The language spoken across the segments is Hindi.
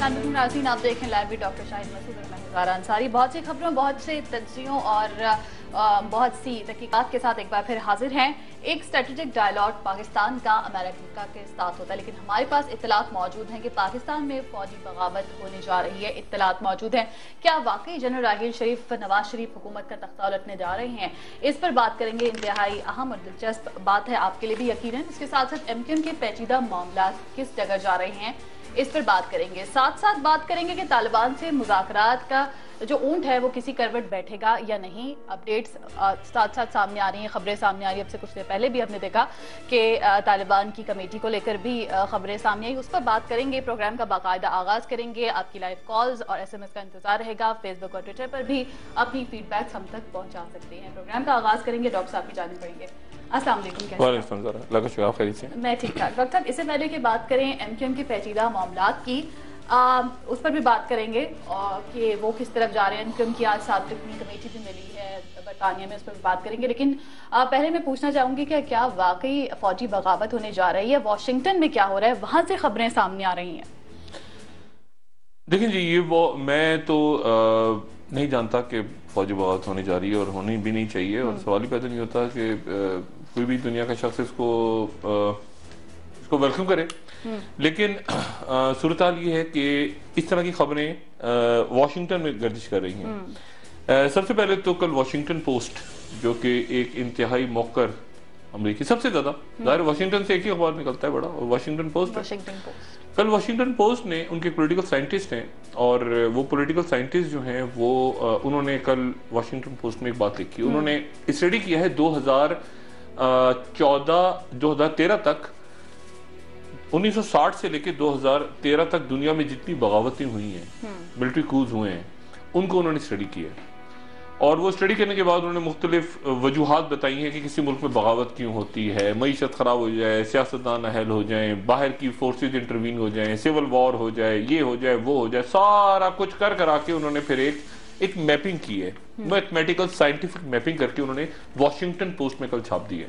नाज़रीन, आप देखें लाइव भी डॉक्टर शाहिद मसूद और मैं ज़ारा अंसारी। बहुत सी खबरों, बहुत से तज्जियों और बहुत सी तहकीकात के साथ एक बार फिर हाजिर हैं। एक स्ट्रेटेजिक डायलॉग पाकिस्तान का अमेरिका के साथ होता है, लेकिन हमारे पास इत्तलात मौजूद हैं कि पाकिस्तान में फौजी बगावत होने जा रही है। इत्तलात मौजूद हैं, क्या वाकई जनरल राहील शरीफ नवाज शरीफ हुकूमत का तख्ता उलटने जा रहे हैं? इस पर बात करेंगे। इंतहाई अहम और दिलचस्प बात है आपके लिए भी यकीनन। इसके साथ साथ MQM के पेचीदा मामला किस जगह जा रहे हैं, इस पर बात करेंगे। साथ साथ बात करेंगे कि तालिबान से मुज़ाकरात का जो ऊंट है वो किसी करवट बैठेगा या नहीं। अपडेट्स साथ साथ सामने आ रही हैं, खबरें सामने आ रही हैं। अब से कुछ देर पहले भी हमने देखा कि तालिबान की कमेटी को लेकर भी खबरें सामने आई, उस पर बात करेंगे। प्रोग्राम का बाकायदा आगाज करेंगे। आपकी लाइव कॉल्स और SMS का इंतजार रहेगा। फेसबुक और ट्विटर पर भी अपनी फीडबैक्स हम तक पहुंचा सकते हैं। प्रोग्राम का आगाज करेंगे। डॉक्टर साहब की जाने पड़ेंगे। अस्सलाम वालेकुम। मैं ठीक ठाक। डॉक्टर साहब, इससे पहले की बात करें MQM के पेचीदा मामलात की, उस पर भी बात करेंगे कि वो किस तरफ जा रहे हैं। MQM की आज साबिक़ कमेटी भी मिली है बरतानिया में, उस पर भी बात करेंगे। लेकिन पहले मैं पूछना चाहूंगी कि क्या वाकई फौजी बगावत होने जा रही है? वाशिंगटन में क्या हो रहा है, वहां से खबरें सामने आ रही हैं। देखिए जी, ये वो मैं तो नहीं जानता कि फौजी बगावत होने जा रही है और होनी भी नहीं चाहिए, और सवाल ही पैदा नहीं होता कि कोई भी दुनिया का शख्स इसको वेलकम करे। लेकिन सूरत हाल ये है कि इस तरह की खबरें वाशिंगटन में गर्दिश कर रही हैं। सबसे पहले तो कल वाशिंगटन पोस्ट, जो कि एक इंतहाई मौकर अमरीकी, सबसे ज्यादा ज़ाहिर वाशिंगटन से एक ही अखबार निकलता है बड़ा, और वाशिंगटन पोस्ट। कल वाशिंगटन पोस्ट ने, उनके पॉलिटिकल साइंटिस्ट हैं, और वो पॉलिटिकल साइंटिस्ट जो हैं वो उन्होंने कल वाशिंगटन पोस्ट में एक बात लिखी। उन्होंने स्टडी किया है 2013 तक, 1960 से लेकर 2013 तक दुनिया में जितनी बगावतें हुई हैं, मिलिट्री कूज हुए हैं, उनको उन्होंने स्टडी किया है। और वो स्टडी करने के बाद उन्होंने मुख्तलिफ वजूहात बताई हैं कि किसी मुल्क में बगावत क्यों होती है। मईशत खराब हो जाए, सियासतदान अहल हो जाए, बाहर की फोर्सेज इंटरवीन हो जाए, सिविल वॉर हो जाए, ये हो जाए, वो हो जाए, सारा कुछ कर करा के उन्होंने फिर एक मैपिंग की है, मैथमेटिकल साइंटिफिक मैपिंग करके उन्होंने वाशिंगटन पोस्ट में कल छाप दी है।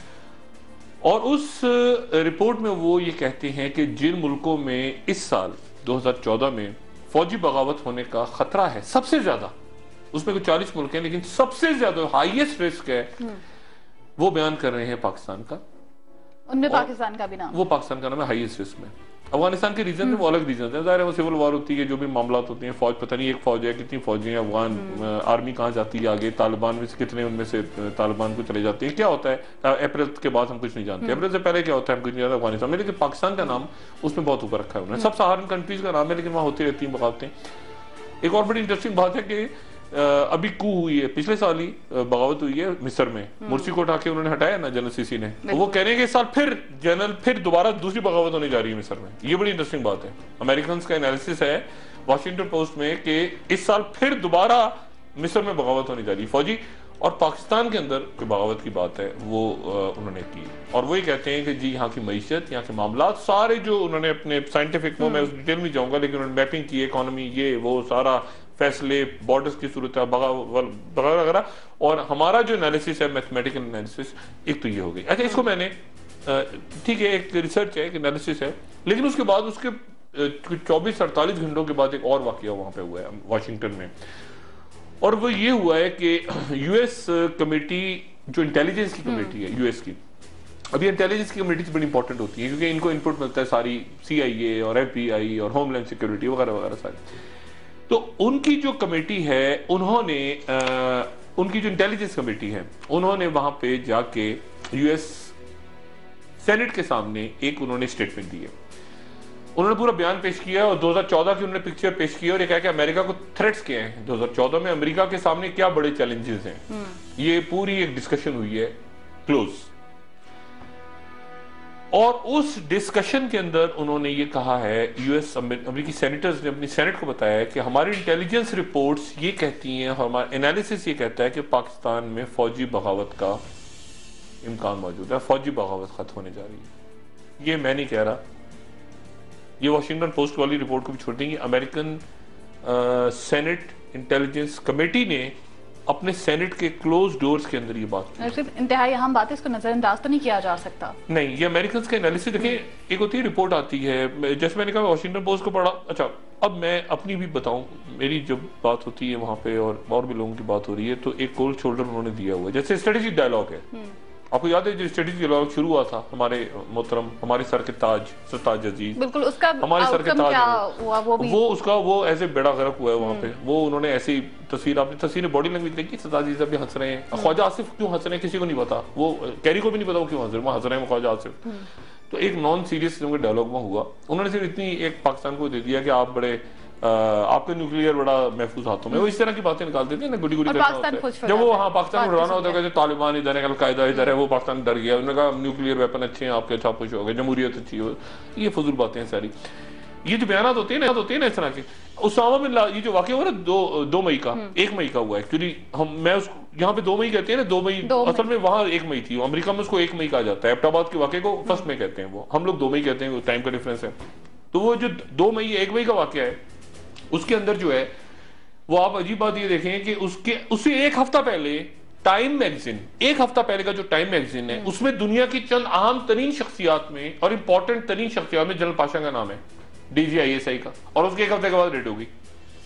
और उस रिपोर्ट में वो ये कहते हैं कि जिन मुल्कों में इस साल 2014 में फौजी बगावत होने का खतरा है सबसे ज्यादा, उसमें कुछ 40 मुल्क हैं, लेकिन सबसे ज्यादा हाईएस्ट रिस्क है, वो बयान कर रहे हैं पाकिस्तान का। उनमें पाकिस्तान का भी नाम, वो पाकिस्तान का नाम है हाईएस्ट रिस्क में। अफगानिस्तान के रीजन है वो अलग रीजन है, ज़ाहिर है वो सिविल वॉर होती है, जो भी मामला होते हैं, फौज पता नहीं एक फौज है, कितनी फौजी हैं, अफगान आर्मी कहाँ जाती है आगे, तालिबान में से कितने उनमें से तालिबान को चले जाते हैं, क्या होता है अप्रैल के बाद हम कुछ नहीं जानते, अप्रैल से पहले क्या होता है हम कुछ नहीं जानते अफगानिस्तान में। लेकिन पाकिस्तान का नाम उसमें बहुत ऊपर रखा है उन्होंने, सब सहारन कंट्रीज का नाम है, लेकिन वहाँ होती रहती हैं बगावतें। एक और बड़ी इंटरेस्टिंग बात है कि अभी कू हुई है, पिछले साल ही बगावत हुई है मिस्र में, मुर्सी को उठा के उन्होंने हटाया ना जनरल सीसी ने, तो वो कह रहे हैं कि इस साल फिर दोबारा दूसरी बगावत होने जा रही है मिस्र में। ये बड़ी इंटरेस्टिंग बात है। अमेरिकन का एनालिसिस है वाशिंगटन पोस्ट में कि इस साल फिर दोबारा मिस्र में बगावत होने जा रही है फौजी, और पाकिस्तान के अंदर कोई बगावत की बात है वो उन्होंने की। और वही कहते हैं कि जी यहाँ की मईशत, यहाँ के मामला सारे जो उन्होंने अपने साइंटिफिक, मैं उस डिटेल में जाऊंगा, लेकिन उन्होंने मैपिंग की, इकोनॉमी, ये वो सारा फैसले, बॉर्डर्स की सूरत वगैरह, और हमारा जो एनालिसिस है मैथमेटिकल एनालिसिस, एक तो ये हो गई। अच्छा, इसको मैंने ठीक है, एक रिसर्च है, एक एनालिसिस है, लेकिन उसके बाद उसके 24-48 घंटों के बाद एक और वाकया वहां पे हुआ है वाशिंगटन में, और वो ये हुआ है कि यूएस कमेटी, जो इंटेलिजेंस की कमेटी है यूएस की, अभी इंटेलिजेंस की कमेटी बड़ी इंपॉर्टेंट होती है क्योंकि इनको इनपुट मिलता है सारी CIA और FBI और होमलैंड सिक्योरिटी वगैरह वगैरह सारी। तो उनकी जो कमेटी है, उन्होंने उनकी जो इंटेलिजेंस कमेटी है, उन्होंने वहां पे जाके यूएस सेनेट के सामने एक उन्होंने स्टेटमेंट दी है। उन्होंने पूरा बयान पेश किया और 2014 की उन्होंने पिक्चर पेश की और ये कहा कि अमेरिका को थ्रेट्स किए हैं 2014 में, अमेरिका के सामने क्या बड़े चैलेंजेस हैं। ये पूरी एक डिस्कशन हुई है क्लोज, और उस डिस्कशन के अंदर उन्होंने ये कहा है, यूएस अमेरिकी सेनेटर्स ने अपनी सेनेट को बताया है कि हमारी इंटेलिजेंस रिपोर्ट्स ये कहती हैं, हमारा एनालिसिस ये कहता है कि पाकिस्तान में फौजी बगावत का इम्कान मौजूद है, फौजी बगावत खत्म होने जा रही है। ये मैं नहीं कह रहा, ये वॉशिंगटन पोस्ट वाली रिपोर्ट को भी छोड़ देंगे। अमेरिकन सेनेट इंटेलिजेंस कमेटी ने अपने सेनेट के क्लोज डोर्स के अंदर ये बात की। सिर्फ इंतहाई अहम बात है, इसको नजरअंदाज तो नहीं किया जा सकता। नहीं, ये अमेरिकन का एनालिसिस देखिए, एक होती है रिपोर्ट आती है, जैसे मैंने कहा वॉशिंगटन पोस्ट को पढ़ा, अच्छा अब मैं अपनी भी बताऊं, मेरी जब बात होती है वहां पे और भी लोगों की बात हो रही है, तो एक कोल्ड शोल्डर उन्होंने दिया हुआ है। जैसे स्ट्रेटेजिक डायलॉग है, आपको याद है जो स्ट्रेटेजिक डायलॉग शुरू हुआ था, हमारे मोहतरम, हमारे सर के ताज, सरताज अजीज, बिल्कुल, उसका हमारे सर के ताज क्या हुआ वो उसका वो ऐसे बेड़ा गर्क हुआ है वहां पे। वो उन्होंने ऐसी तस्वीर, आपने तस्वीर बॉडी लैंग्वेज देखी, सरताज अजीज अभी हंस रहे हैं, ख्वाजा आसिफ क्यों हंस रहे हैं किसी को नहीं पता, वो कैरी को भी नहीं पता वो क्यों हंस रहे हैं, वो हंस रहे हैं ख्वाजा आसिफ। तो एक नॉन सीरियस डायलॉग में हुआ, उन्होंने सिर्फ इतनी एक पाकिस्तान को दे दिया कि आप बड़े आपके न्यूक्लियर बड़ा महफूज हाथों में, वो इस तरह की बातें निकाल देते हैं ना, गुडी गुडी जब वो पाकिस्तान उड़ाना होता है, तालिबान इधर है, अलकायदा इधर है, वो पाकिस्तान डर गया, उन्होंने कहा न्यूक्लियर वेपन अच्छे हैं आपके, अच्छा खुश हो गए, जमहूरियत अच्छी हो। ये फजूल बातें हैं सारी, ये जो बयान होते हैं ना इस तरह के। उसामा बिन लादेन, ये जो वाकया हुआ ना 2 मई का, 1 मई का हुआ एक्चुअली, मैं उसको यहाँ पे 2 मई कहते हैं ना, 2 मई असल में वहां 1 मई थी, अमेरिका में उसको 1 मई कहा जाता है, एबटाबाद के वाकये को 1 मई कहते हैं, वो हम लोग 2 मई कहते हैं, टाइम का डिफरेंस है। तो वो जो 2 मई 1 मई का वाकया है, उसके अंदर जो है वो, आप अजीब बात ये देखें कि उससे 1 हफ्ता पहले टाइम मैगजीन, 1 हफ्ता पहले का जो टाइम मैगजीन है, उसमें दुनिया की चंद अहम तरीन शख्सियात में और इंपॉर्टेंट तरीन शख्सियात में जनरल पाशा का नाम है, DGISI का, और उसके 1 हफ्ते के बाद रेड होगी।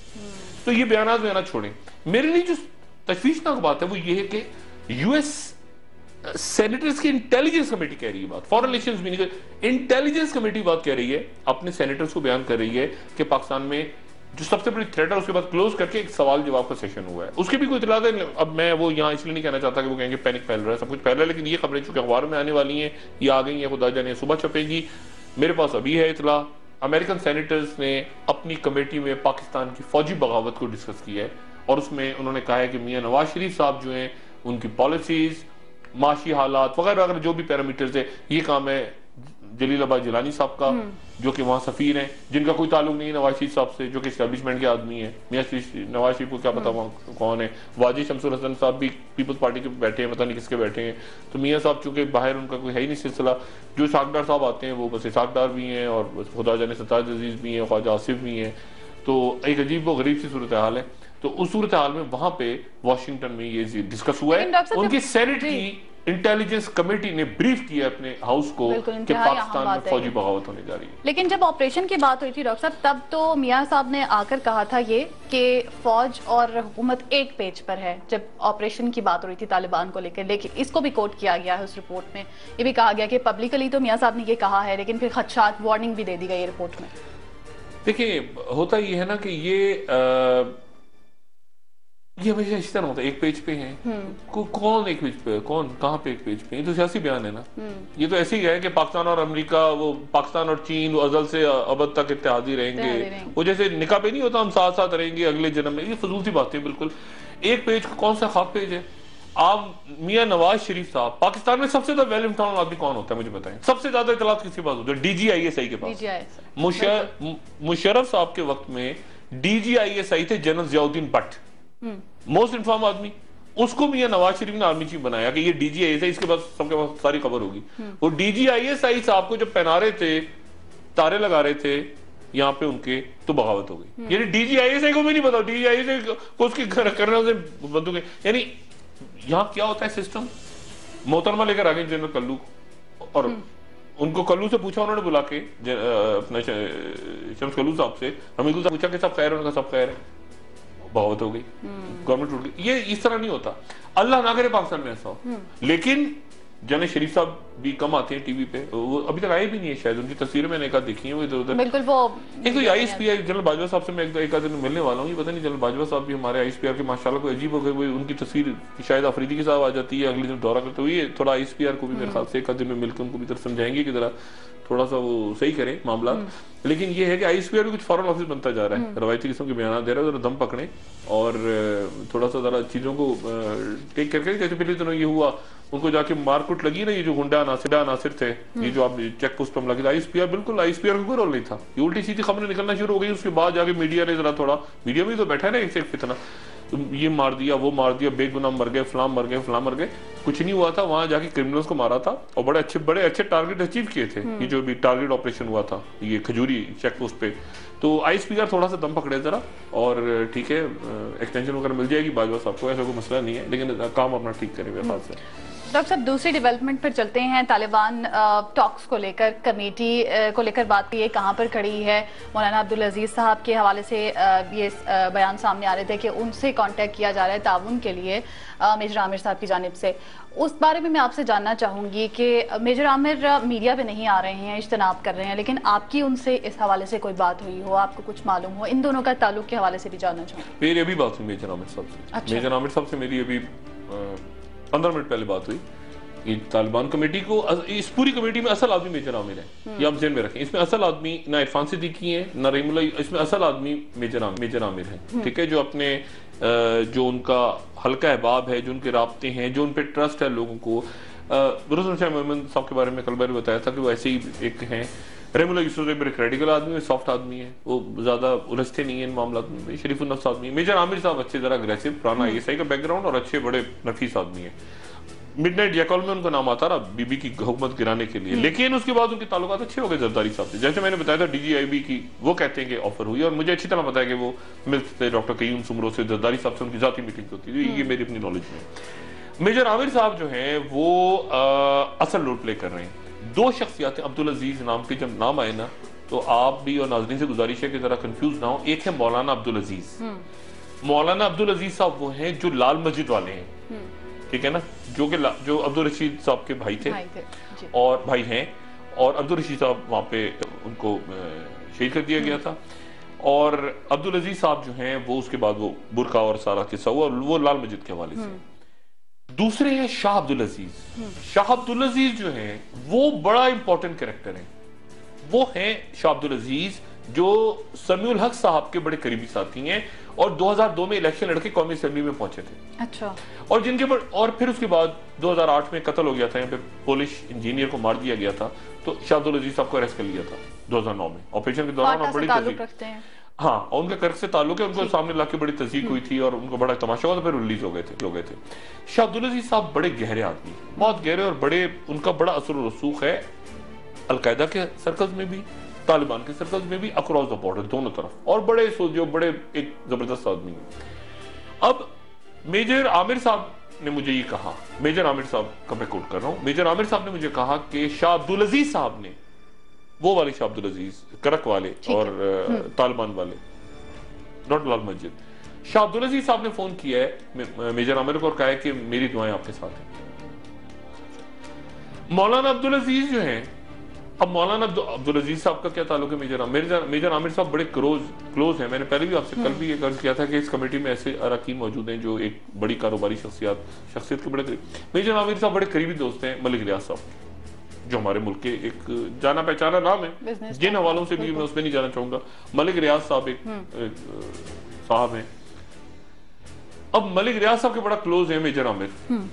तो ये बयान छोड़ें। मेरे लिए जो तशवीशनाक बात है वो ये है कि US सेनेटर्स की इंटेलिजेंस कमेटी कह रही है बात, फॉरेन रिलेशंस भी नहीं, इंटेलिजेंस कमेटी बात कह रही है, अपने सेनेटर्स को बयान कर रही है कि पाकिस्तान में जो सबसे बड़ी थ्रेट है, उसके बाद क्लोज करके एक सवाल जवाब का सेशन हुआ है, उसकी भी कोई इतला है। अब मैं वो यहाँ इसलिए नहीं कहना चाहता कि वो कहेंगे पैनिक फैल रहा है, सब कुछ फैल रहा है, लेकिन ये खबरें चूंकि अखबार में आने वाली हैं, ये आ गई हैं, खुदा जाने सुबह छपेगी, मेरे पास अभी है इतला। अमेरिकन सेनेटर्स ने अपनी कमेटी में पाकिस्तान की फौजी बगावत को डिस्कस किया है, और उसमें उन्होंने कहा है कि मियां नवाज शरीफ साहब जो हैं, उनकी पॉलिसीज, माशी हालात वगैरह वगैरह जो भी पैरामीटर्स है, ये काम है जलीलाबाद जिलानी साहब का, जो कि वहां सफीर हैं, जिनका कोई ताल्लुक नहीं है नवाज शरीफ साहब से, जो कि एस्टेब्लिशमेंट के आदमी है। मियां नवाज शरीफ को क्या पता वहां कौन है, वाजी शमसुल हसन साहब भी पीपल्स पार्टी के बैठे हैं, पता नहीं किसके बैठे हैं। तो मियां साहब चूंकि बाहर उनका कोई है ही नहीं सिलसिला, जो साकदार साहब आते हैं वो बस साकदार भी हैं, और खुदा जाने सरताज अजीज भी हैं, ख्वाजा आसिफ भी हैं। तो एक अजीब व गरीब सी सूरत हाल है। तो उस सूरत हाल में वहां पे वाशिंगटन में ये डिस्कस हुआ है, उनकी सेनेट की इंटेलिजेंस कमेटी ने ब्रीफ किया अपने हाउस को कि पाकिस्तान में फौजी बगावत होने जा रही है। लेकिन जब ऑपरेशन की बात हुई थी डॉक्टर साहब, तब तो मियां साहब ने आकर कहा था ये कि फौज और हुकूमत एक पेज पर है, जब ऑपरेशन की बात हो रही थी तालिबान को लेकर। लेकिन इसको भी कोट किया गया है उस रिपोर्ट में, ये भी कहा गया कि पब्लिकली तो मियां साहब ने ये कहा है, लेकिन फिर खदशात, वार्निंग भी दे दी गई रिपोर्ट में। देखिए, होता ये है ना कि ये हमेशा इस तरह होता है, एक पेज पे है, कौन एक पेज पे है, कौन कहाँ पे एक पेज पे, ये तो सियासी बयान है ना। ये तो ऐसे ही है कि पाकिस्तान और अमेरिका, वो पाकिस्तान और चीन अजल से अबद तक इत्तेहादी रहेंगे, वो जैसे निकाह पे नहीं होता हम साथ साथ रहेंगे अगले जन्म में, ये फजूल सी बातें बिल्कुल। एक पेज का कौन सा खाक पेज है? आप मियां नवाज शरीफ साहब, पाकिस्तान में सबसे ज्यादा वेल इन्फॉर्म्ड आदमी कौन होता है मुझे बताएं? सबसे ज्यादा इतलात किसके पास होती है? DGISI के पास। मुशर्रफ साहब के वक्त में DGISI थे general Ziauddin Butt, most inform आदमी, उसको मियां नवाज शरीफ ने आर्मी चीफ बनाया कि ये DGISI, इसके पास सबके पास सारी खबर होगी। वो DGISI साहब को जब पहना रहे थे, तारे लगा रहे थे यहाँ पे उनके, तो बगावत हो गई। यानी DGISI को भी नहीं पता, DGISI को उसकी करने से बंदूकें, यानी यहाँ क्या होता है सिस्टम। मोहतरमा लेकर आ गए जनरल कल्लू, और उनको कल्लू से पूछा उन्होंने बुला के, अपना शम्स कल्लू साहब से, हमीदुल साहब पूछा कि सब खैर है, उनका सब खैर है, बगावत हो गई, गवर्नमेंट टूट गई। ये इस तरह नहीं होता, अल्लाह ना करे पाकिस्तान में ऐसा हो। लेकिन जने शरीफ साहब भी कम आते हैं टीवी पे, वो अभी तक आए भी नहीं है शायद, उनकी तस्वीरें मैंने एक आध देखी है वो इधर उधर। बिल्कुल, वो एक तो ISPR जनरल बाजवा साहब से मैं एक आध दिन मिलने वाला हूँ, ये पता नहीं जनरल बाजवा साहब भी हमारे ISPR के माशाल्लाह कोई अजीब हो गए, उनकी तस्वीर शायद अफरीदी के साथ आ जाती है, अगले दिन दौरा करते हुए थोड़ा ISPR को भी मेरे ख्याल से एक आध दिन में मिलकर उनको भी तरफ समझाएंगे कि जरा थोड़ा सा वो सही करें मामला। लेकिन ये है कि ISPR भी कुछ फॉरेन ऑफिस बनता जा रहा है, रवायती किस्म के बयान दे रहा है, जरा दम पकड़े और थोड़ा सा जरा चीजों को टेक करके। जैसे पहले दिनों ये हुआ, उनको जाके मारकुट लगी ना, ये जो हुंडा नासिर थे, ये जो आप चेक पोस्ट पर लगे, ISPR बिल्कुल ISPR का कोई रोल नहीं था, ये उल्टी सीधी खबरें निकलना शुरू हो गई। उसके बाद जाके मीडिया ने जरा थोड़ा, मीडिया में तो बैठा है ना एक फितना, ये मार दिया, वो मार दिया, बेगुनाह मर गए, फलां मर गए, कुछ नहीं हुआ था। वहां जाके क्रिमिनल्स को मारा था और बड़े अच्छे टारगेट अचीव किए थे। ये जो भी टारगेट ऑपरेशन हुआ था ये खजूरी चेक पोस्ट पे, तो ISPR थोड़ा सा दम पकड़े जरा, और ठीक है एक्सटेंशन वगैरह मिल जाएगी बाजवा साहब को, ऐसा कोई मसला नहीं है, लेकिन काम अपना ठीक करें मेरे ख्याल से। डॉक्टर साहब दूसरी डेवलपमेंट पर चलते हैं। तालिबान टॉक्स को लेकर, कमेटी को लेकर बात की है, कहाँ पर खड़ी है? मौलाना अब्दुल अजीज साहब के हवाले से ये बयान सामने आ रहे थे कि उनसे कांटेक्ट किया जा रहा है ताउन के लिए मेजर आमिर साहब की जानिब से। उस बारे में मैं आपसे जानना चाहूंगी कि मेजर आमिर मीडिया पे नहीं आ रहे हैं, इज्तनाब कर रहे हैं, लेकिन आपकी उनसे इस हवाले से कोई बात हुई हो, आपको कुछ मालूम हो, इन दोनों का ताल्लुक के हवाले से भी जानना चाहूंगी। मेरी अभी बात हुई मेजर आमिर साहब से। अच्छा। मेजर आमिर साहब से मेरी अभी 15 मिनट पहले बात हुई। ये तालिबान कमेटी को, इस पूरी कमेटी में असल आदमी मेजर आमिर है, ये आप ज़हन में रखें। इसमें असल आदमी ना इरफान सिद्दीकी है ना रहीमुल्लाह, इसमें असल आदमी मेजर आमिर है, ठीक है, जो अपने जो उनका हल्का अहबाब है, जो उनके राब्ते हैं, जो उन पर ट्रस्ट है लोगों को। रुस्तम शाह मोहम्मद साहब के बारे में कल मैंने बताया था कि वो ऐसे ही एक हैं। रहीमुल्लाह यूसुफ बड़े क्रेडिकल आदमी है, सॉफ्ट आदमी है, वो ज्यादा उलझते नहीं है इन मामलों में, शरीफ नफ्स आदमी है। मेजर आमिर साहब अच्छे जरा अग्रेसिव, पुराना ISI का बैकग्राउंड और अच्छे बड़े नफीस आदमी है। मिडनाइट जैकॉल में उनका नाम आता रहा बीबी की हुकूमत गिराने के लिए, लेकिन उसके बाद उनके ताल्लुकात अच्छे हो गए जरदारी साहब से। जैसे मैंने बताया था DGIB की, वो कहते हैं कि ऑफर हुई, और मुझे अच्छी तरह पता है कि वो मिलते थे डॉक्टर कयूम सुमरो से, जरदारी साहब से उनकी जाती मीटिंग होती थी, ये मेरी अपनी नॉलेज में। मेजर आमिर साहब जो हैं वो असल रोल प्ले कर रहे हैं। दो शख्सियातें अब्दुल अजीज नाम के जब नाम आए ना, तो आप भी और नाज़रीन से गुजारिश है कि जरा कंफ्यूज ना हो। एक है मौलाना अब्दुल अजीज। मौलाना अब्दुल अजीज साहब वो हैं जो लाल मस्जिद वाले हैं, ठीक है ना, जो अब्दुल रशीद साहब के भाई थे और भाई हैं, और अब्दुल रशीद साहब वहां पे उनको शहीद कर दिया गया था। और अब्दुल अजीज साहब जो हैं वो उसके बाद वो बुरका और सारा किस्सा हुआ, वो लाल मस्जिद के हवाले से। दूसरे हैं शाह अब्दुल अजीज। शाह अब्दुल अजीज जो हैं वो बड़ा इंपॉर्टेंट कैरेक्टर है। वो हैं शाह अब्दुल अजीज जो समीउल हक साहब के बड़े करीबी साथी हैं, और 2002 में इलेक्शन लड़के कौमी असेंबली में पहुंचे थे। अच्छा। और जिनके और फिर उसके बाद 2008 में कत्ल हो गया था, यहाँ पे पोलिश इंजीनियर को मार दिया गया था, तो शाह अब्दुल अजीज साहब को अरेस्ट कर लिया था 2009 में ऑपरेशन के दौरान। और बड़ी तस्दीक, हाँ, और उनके कर्क से ताल्लुक है, उनको सामने लाके बड़ी तस्दीक हुई थी और उनको बड़ा तमाशा हुआ, तो फिर रिलीज हो गए थे। शाह अब्दुल अजीज साहब बड़े गहरे आदमी, बहुत गहरे, और बड़े उनका बड़ा असर और रसूख है अलकायदा के सर्कल्स में भी, तालिबान के सर्कल्स में भी, अक्रॉस द बॉर्डर दोनों तरफ, और बड़े जो बड़े एक जबरदस्त आदमी है। अब मेजर आमिर साहब ने मुझे ये कहा, मेजर आमिर साहब का मैं कोट कर रहा हूं, मेजर आमिर साहब ने मुझे कहा कि शाह अब्दुल अजीज साहब ने, वो वाले शाह अब्दुल अजीज करक वाले और तालिबान वाले, नॉट लाल मस्जिद, शाह अब्दुल अजीज साहब ने फोन किया है मेजर आमिर को और कहा है कि मेरी दुआएं आपके साथ हैं। मौलाना अब्दुल अजीज जो हैं, अब मौलाना अब्दुल अजीज साहब का क्या ताल्लुक है मेजर आमिर साहब बड़े क्लोज हैं। मैंने पहले भी आपसे कल भी ये अर्ज किया था कि इस कमेटी में ऐसे अरकान मौजूद हैं जो एक बड़ी कारोबारी शख्सियत के बड़े करीब। मेजर आमिर साहब बड़े करीबी दोस्त हैं मलिक रियाज साहब, जो हमारे मुल्क के एक जाना पहचाना नाम है, जिन हवालों से भी मैं उसमें नहीं जाना चाहूंगा। मलिक रियाज साहब एक साहब हैं। अब मलिक रियाज साहब के बड़ा क्लोज है मेजर आमिर।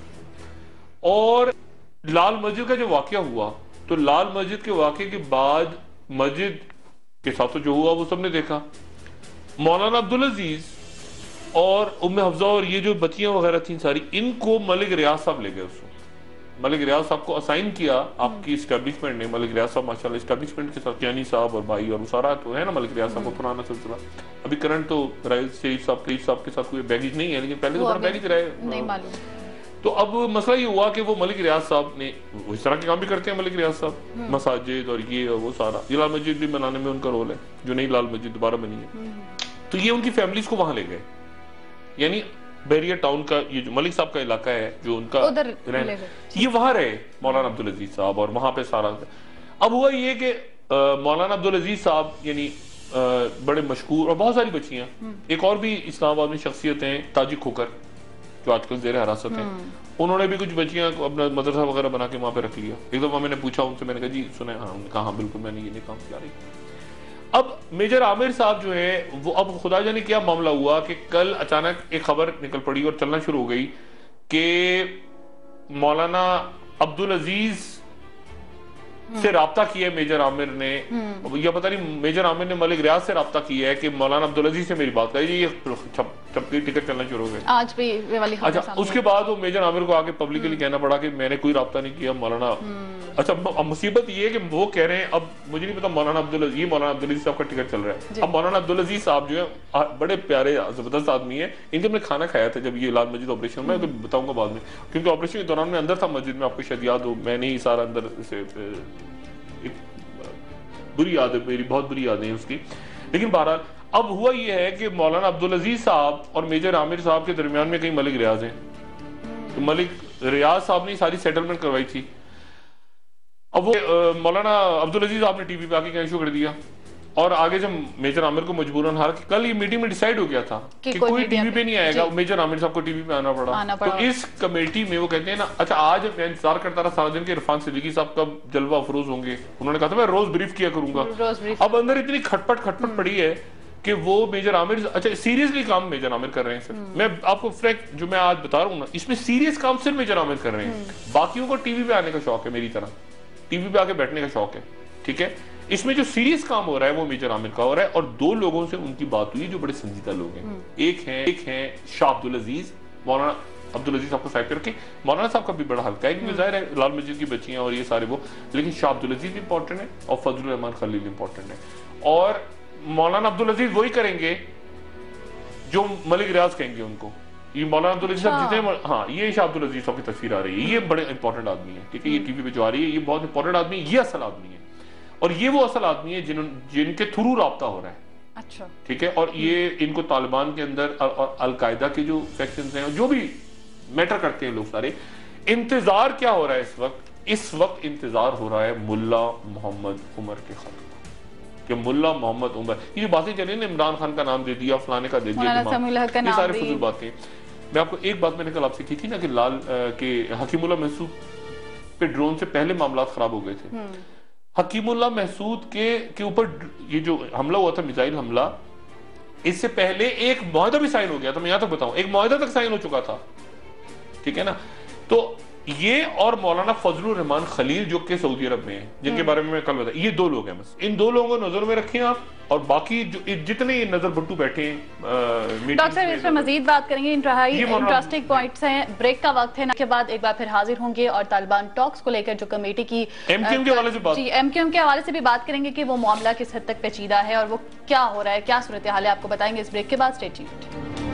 और लाल मस्जिद का जो वाकया हुआ, तो लाल मस्जिद के वाकये के बाद मस्जिद के साथ तो जो हुआ वो सबने देखा। मौलाना अब्दुल अजीज और उम्मे हफ्जा और ये जो बच्चियां वगैरह थी सारी, इनको मलिक रियाज साहब ले गए। उसको मलिक रियाज साहब को असाइन किया आपकी इस्टेब्लिशमेंट ने। मलिक रियाज साहब माशाल्लाह इस्टेब्लिशमेंट के साथ, यानी साहब और भाई और सारा तो है ना मलिक रियाज साहब को पुराना सिलसिला। अभी करंट तो शरीफ साहब के साथ कोई बैगेज नहीं है, लेकिन पहले तो बड़ा बैगेज रहे, नहीं मालूम। तो अब मसला ये हुआ कि वो मलिक रियाज साहब ने, वो इस तरह के काम भी करते हैं मलिक रियाज साहब, मसाजिद और ये और वो सारा, ये लाल मस्जिद भी बनाने में उनका रोल है, जो नई लाल मस्जिद दोबारा बनी है। तो ये उनकी फैमिलीज को वहां ले गए, यानी बैरिया टाउन का ये जो मलिक साहब का इलाका है जो उनका ये वहां रहे मौलाना अब्दुल अजीज साहब, और वहां पे सारा। अब हुआ ये कि मौलाना अब्दुल अजीज साहब यानी बड़े मशहूर, और बहुत सारी बच्चियां, एक और भी इस्लामाबाद में शख्सियत हैं ताजिक खोकर जो आजकल जेर हिरासत हैं, उन्होंने भी कुछ बच्चियां अपना मदरसा वगैरह बना के वहां पे रख लिया। एक दफा मैंने पूछा उनसे, मैंने कहा जी सुने, हाँ, उन्होंने कहा हाँ बिल्कुल मैंने ये काम किया। रही अब मेजर आमिर साहब जो है वो, अब खुदा जाने क्या मामला हुआ कि कल अचानक एक खबर निकल पड़ी और चलना शुरू हो गई कि मौलाना अब्दुल अजीज से राब्ता किया मेजर आमिर ने, या पता नहीं मेजर आमिर ने मलिक रियाज से राब्ता किया है कि मौलाना अब्दुल अजीज से मेरी बात करी, ये छपकी टिकट चलना शुरू हो गई आज भी ये वाली। अच्छा, उसके बाद वो मेजर आमिर को आगे पब्लिकली कहना पड़ा कि मैंने कोई राब्ता नहीं किया, मौलाना अच्छा, अब मुसीबत ये है कि वो कह रहे हैं, अब मुझे नहीं पता मौलाना अब्दुल अजीज साहब का टिकट चल रहा है। अब मौलाना अब्दुल अजीज साहब जो है बड़े प्यारे जबरदस्त आदमी है, इनके मैंने खाना खाया था जब ये लाल मस्जिद ऑपरेशन में, तो बताऊंगा बाद में, क्योंकि ऑपरेशन के दौरान मैं अंदर था मस्जिद में, आपको शायद याद हो, मैंने ही सारा अंदर से बुरी याद है मेरी, बहुत बुरी यादें हैं उसकी। लेकिन बहरहाल अब हुआ ये है कि मौलाना अब्दुल अजीज साहब और मेजर आमिर साहब के दरमियान में कई मलिक रियाज हैं, तो मलिक रियाज साहब ने सारी सेटलमेंट करवाई थी। अब वो मौलाना अब्दुल अजीज साहब ने टीवी पे आके कहना शुरू कर दिया, और आगे जब मेजर आमिर को मजबूरन, हालांकि कल ये मीटिंग में डिसाइड हो गया था कि कोई टीवी पे नहीं आएगा, मेजर आमिर साहब को टीवी पे आना पड़ा। तो इस कमेटी में वो कहते हैं ना, अच्छा आज मैं इंतजार करता रहा सारा दिन के इरफान सिद्दीकी साहब कब जलवा अफरोज होंगे, उन्होंने कहा था मैं रोज ब्रीफ किया करूंगा। अब अंदर इतनी खटपट पड़ी है कि वो मेजर आमिर, अच्छा सीरियसली काम मेजर आमिर कर रहे हैं सर, मैं आपको फ्रैंक जो मैं आज बता रहा हूँ ना, इसमें सीरियस काम सिर्फ मेजर आमिर कर रहे हैं। बाकियों को टीवी पे आने का शौक है, मेरी तरह टीवी पे आके बैठने का शौक है, ठीक है। इसमें जो सीरियस काम हो रहा है वो मेजर आमिर का हो रहा है, और दो लोगों से उनकी बात हुई जो बड़े संजीदा लोग हैं। एक है शाह अब्दुल अजीज, मौलाना अब्दुल अजीज साहब को साइड करके, मौलाना साहब का भी बड़ा हल्का है क्योंकि जाहिर है लाल मस्जिद की बच्चियां और ये सारे वो, लेकिन शाह अब्दुल अजीज इंपॉर्टेंट है और फजलुर रहमान खलील इंपॉर्टेंट है। और मौलाना अब्दुल अजीज वही करेंगे जो मलिक रियाज कहेंगे उनको। ये मौलाना अब्दुल अजीज साहब जितने, हाँ ये शाह अब्दुल अजीज साहब की तस्वीर आ रही है, ये बड़े इंपॉर्टेंट आदमी है, ठीक है, ये टीवी पे जो आ रही है ये बहुत इंपॉर्टेंट आदमी है, ये असल आदमी है, और ये वो असल आदमी है जिनके थ्रू राब्ता हो रहा है। अच्छा, ठीक है। और ये इनको तालिबान के अंदर और अलकायदा के जो सेक्शंस हैं, जो भी मैटर करते हैं लोग सारे, इंतजार क्या हो रहा है इस वक्त इंतजार हो रहा है मुल्ला मोहम्मद उमर के खत्म कि मुल्ला मोहम्मद उमर, ये जो बातें चली ना, इमरान खान का नाम दे दिया, फलाने का दे दिया, ये सारे फजूल बातें। मैं आपको एक बात मैंने कल आपसे की थी ना कि लाल के हकीमुल्ला महसूद पे ड्रोन से पहले मामला खराब हो गए थे। हकीमुल्ला महसूद के ऊपर ये जो हमला हुआ था, मिसाइल हमला, इससे पहले एक मुआहदा भी साइन हो गया था, मैं यहां तक बताऊं, एक मुआहदा तक साइन हो चुका था, ठीक है ना। तो ये और मौलाना फजलुर रहमान खलील जो कि सऊदी अरब में हैं, जिनके बारे में मैं कल बताया, ये दो लोग हैं बस, इन दो लोगों को नजर में रखें आप, और बाकी जो जितने नजर बट्टू बैठे हैं। डॉक्टर साहब इस पर मजीद बात करेंगे, इंटरेस्टिंग पॉइंट्स हैं, ब्रेक का वक्त है ना, के बाद एक बार फिर हाजिर होंगे और तालिबान टॉक्स को लेकर जो कमेटी की एमक्यूएम के हवाले से बात, एमक्यूएम के हवाले से भी बात करेंगे कि वो मामला किस हद तक पेचीदा है और वो क्या हो रहा है, क्या सूरत हाल है, आपको बताएंगे इस ब्रेक के बाद। Stay tuned.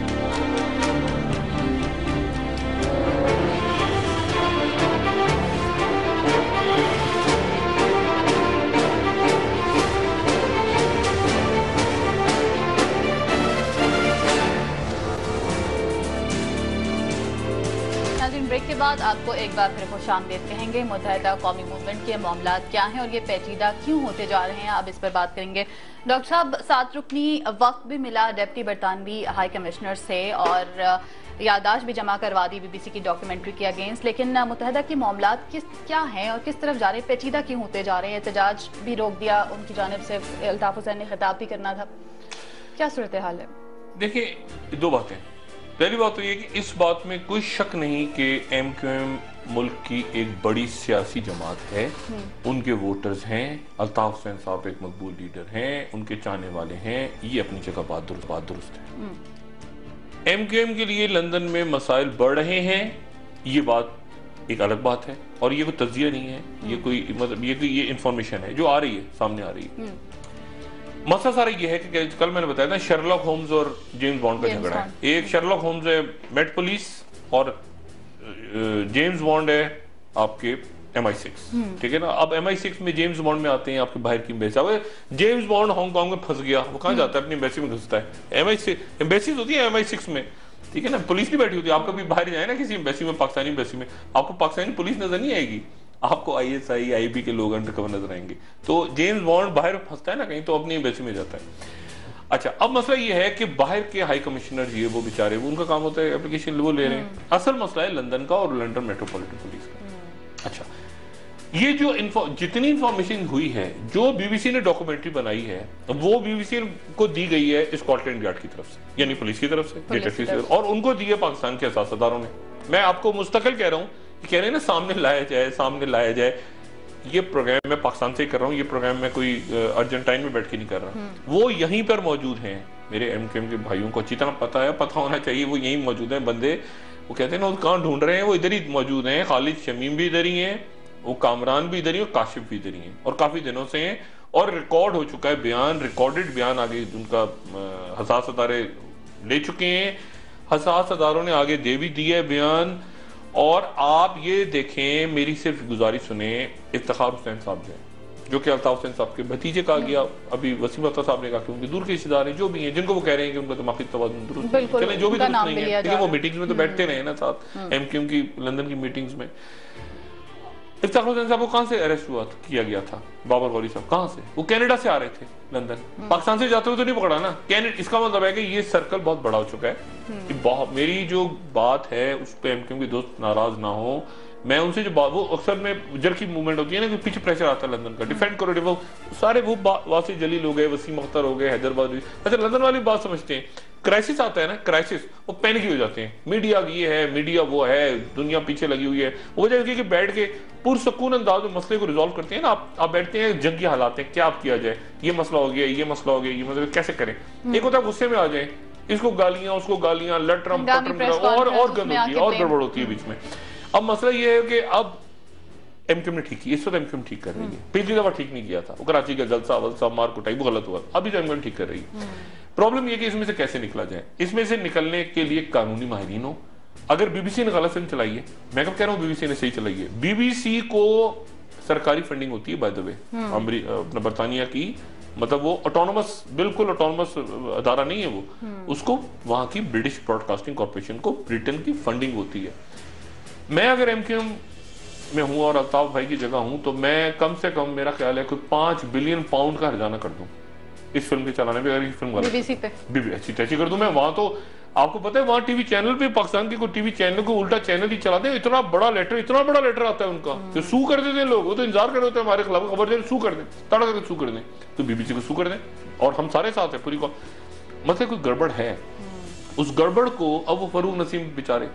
ब्रेक के बाद आपको एक बार फिर खुशामदीद कहेंगे। मुत्तहिदा कौमी मूवमेंट के मामला क्या हैं और ये पेचीदा क्यों होते जा रहे हैं, अब इस पर बात करेंगे। डॉक्टर साहब, 7 रुकनी वक्त भी मिला डिप्टी बरतानवी हाई कमिश्नर से और यादाश्त भी जमा करवा दी बीबीसी की डॉक्यूमेंट्री के अगेंस्ट, लेकिन मुत्तहिदा के मामला क्या हैं और किस तरफ जा रहे हैं, पेचीदा क्यों होते जा रहे हैं? एहतजाज भी रोक दिया उनकी जानिब से, अल्ताफ हुसैन ने खिताब भी करना था, क्या सूरत हाल है? देखिए, दो बातें। पहली बात तो ये कि इस बात में कोई शक नहीं कि एमक्यूएम मुल्क की एक बड़ी सियासी जमात है, उनके वोटर्स हैं, अल्ताफ हुसैन साहब एक मकबूल लीडर हैं, उनके चाहने वाले हैं, ये अपनी जगह बात दुरुस्त है। एमक्यूएम के लिए लंदन में मसाइल बढ़ रहे हैं, ये बात एक अलग बात है, और ये कोई तज्जिया नहीं है, ये कोई मतलब ये इंफॉर्मेशन है जो आ रही है, सामने आ रही है। मसला सारा ये है कि कल मैंने बताया था शर्लॉक होम्स और जेम्स बॉन्ड का झगड़ा है। एक शर्लॉक होम्स है मेट पुलिस और जेम्स बॉन्ड है आपके MI6, ठीक है ना। अब MI6 में जेम्स बॉन्ड में आते हैं आपके बाहर की एम्बेसी। अब जेम्स बॉन्ड हांगकांग में फंस गया, वो कहाँ जाता है? अपनी एम्बेसी में घुसता है। MI6 एम्बेसीज होती है MI6 में, ठीक है ना, पुलिस नहीं बैठी होती। आप कभी बाहर जाए ना किसी एम्बेसी में, पाकिस्तानी एम्बेसी में, आपको पाकिस्तानी पुलिस नजर नहीं आएगी, आपको ISI IB के लोग अंडरकवर नजर आएंगे। तो जेम्स बॉन्ड बाहर फंसता है ना कहीं, तो अपनी एम्बेसी में जाता है। अच्छा, अब मसला ये है कि बाहर के हाई कमिश्नर ये वो बेचारे, वो उनका काम होता है एप्लीकेशन वो ले रहे हैं। असल मसला है लंदन का और लंदन मेट्रोपॉलिटन पुलिस का। अच्छा, ये जो जितनी इंफॉर्मेशन हुई है, जो BBC ने डॉक्यूमेंट्री बनाई है, वो BBC को दी गई है स्कॉटलैंड यार्ड की तरफ से, यानी पुलिस की तरफ से, डिटेक्टिव से, और उनको दी है पाकिस्तान के सियासतदारों ने। मैं आपको मुस्तकिल कह रहा हूँ, कह रहे हैं ना सामने लाया जाए। ये प्रोग्राम मैं पाकिस्तान से ही कर रहा हूँ, ये प्रोग्राम मैं कोई अर्जेंटाइन में बैठ के नहीं कर रहा। वो यहीं पर मौजूद हैं, मेरे एमक्यूएम के भाइयों को अच्छी तरह पता होना चाहिए, वो यहीं मौजूद हैं बंदे। वो कहते हैं ना, वो कहाँ ढूंढ रहे हैं, वो इधर ही मौजूद हैं। खालिद शमीम भी इधर ही हैं, वो कामरान भी इधर ही और काशिफ भी इधर ही है और काफी दिनों से हैं और रिकॉर्ड हो चुका है बयान, रिकॉर्डेड बयान आगे उनका हसास अदारे ले चुके हैं, हसास अदारों ने आगे दे भी दिया है बयान। और आप ये देखें, मेरी सिर्फ गुजारिश सुने, इफ्तिखार हुसैन साहब जो कि अल्ताफ हुसैन साहब के भतीजे कहा गया, अभी वसीम अख्तर साहब ने कहा कि उनके दूर के रिश्तेदार हैं जो भी हैं, जिनको वो कह रहे हैं कि उनका दिमागी तवाज़ुन दुरुस्त है, चलें जो भी दुरुस्त नहीं है, लेकिन वो मीटिंग्स में तो बैठते रहे ना साथ, एमक्यूएम की लंदन की मीटिंग्स में। इफ्तिखार हुसैन साहब को कहां से अरेस्ट किया गया था? बाबर गौरी साहब कहां से? वो कनाडा से आ रहे थे लंदन, पाकिस्तान से जाते हुए तो नहीं पकड़ा ना। इसका मतलब है कि ये सर्कल बहुत बड़ा हो चुका है कि मेरी जो बात है उस पर एमक्यूएम के दोस्त नाराज ना हो। मैं उनसे जो बात, वो अक्सर में जर की मूवमेंट होती है ना कि पीछे प्रेशर आता है लंदन का, डिफेंड करो, वो सारे वो वासिफ जलील हो गए, वसीम अख्तर हो गए, हैदराबाद। अच्छा, लंदन वाली बात समझते हैं, क्राइसिस आता है ना, क्राइसिस, वो पैनिक हो जाते हैं, मीडिया ये है, मीडिया वो है, दुनिया पीछे लगी हुई है। वो जगह कि बैठ के पुरसकून अंदाज में मसले को रिजॉल्व करते हैं ना, आप बैठते हैं जंगी हालात हैं, क्या आप किया जाए, ये मसला हो गया, ये मसला हो गया, ये मतलब कैसे करें। एक होता है गुस्से में आ जाए, इसको गालियां उसको गालियां, लटरम पटरम और गंद होती है और गड़बड़ होती है बीच में। अब मसला ये है कि अब एमक्यूएम ने ठीक किया, इस वक्त एमक्यूएम ठीक कर रही है, पिछली दफा ठीक नहीं किया था, वो कराची का जलसा वलसा मार कुटाई वो गलत हुआ, अभी तो एमक्यूएम ठीक कर रही है। प्रॉब्लम ये कि इसमें से कैसे निकला जाए, इसमें से निकलने के लिए कानूनी माहिरीन हो। अगर बीबीसी ने गलत फिल्म चलाई है, मैं कब कह रहा हूँ बीबीसी ने सही चलाई है, बीबीसी को सरकारी फंडिंग होती है बाय द वे, अपना बरतानिया की, मतलब वो ऑटोनोमस, बिल्कुल ऑटोनोमस अदारा नहीं है वो, उसको वहां की ब्रिटिश ब्रॉडकास्टिंग कॉर्पोरेशन को ब्रिटेन की फंडिंग होती है। मैं अगर एमक्यूएम में हूं और अल्ताफ भाई की जगह हूं तो मैं कम से कम, मेरा ख्याल है, कोई 5 बिलियन पाउंड का हर्जाना कर दूं इस फिल्म के चलाने पे। अगर फिल्म बीबीसी पे अच्छी कर दूं मैं, वहां तो आपको पता है वहां टीवी चैनल पे, पाकिस्तान के कोई टीवी चैनल को उल्टा चैनल ही चलाते हैं, इतना बड़ा लेटर आता है उनका, तो सू कर देते हैं लोग, वो तो इंतजार कर रहे होते हैं हमारे खिलाफ खबर दे, सू कर दें, तड़ा करके सू कर दें, तो बीबीसी को सू कर दें और हम सारे साथ हैं पूरी को। मतलब कोई गड़बड़ है, उस गड़बड़ को अब वो फरूक नसीम बेचारे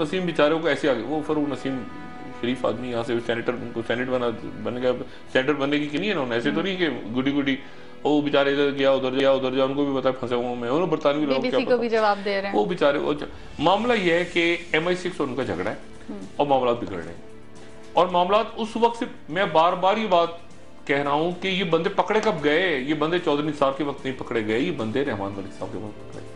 को ऐसे आगे, वो फरूक नसीम शरीफ आदमी, यहाँ से सेनेटर, उनको सेनेट बन गया, सेनेटर बनने की नहीं है ना, ऐसे तो नहीं कि गुडी वो बेचारे इधर गया उधर जा, उनको भी पता है फंसे हुए मैं, उन्होंने बरतानवी लोग क्या को भी जवाब दे रहे हैं वो बेचारे। मामला ये है कि MI6 और उनका झगड़ा है और मामला बिगड़ रहे हैं, और मामला उस वक्त से मैं बार बार ये बात कह रहा हूं कि ये बंदे पकड़े कब गए, ये बंदे चौधरी साहब के वक्त नहीं पकड़े गए, ये बंदे रहमान मलिक साहब के वक्त पकड़े,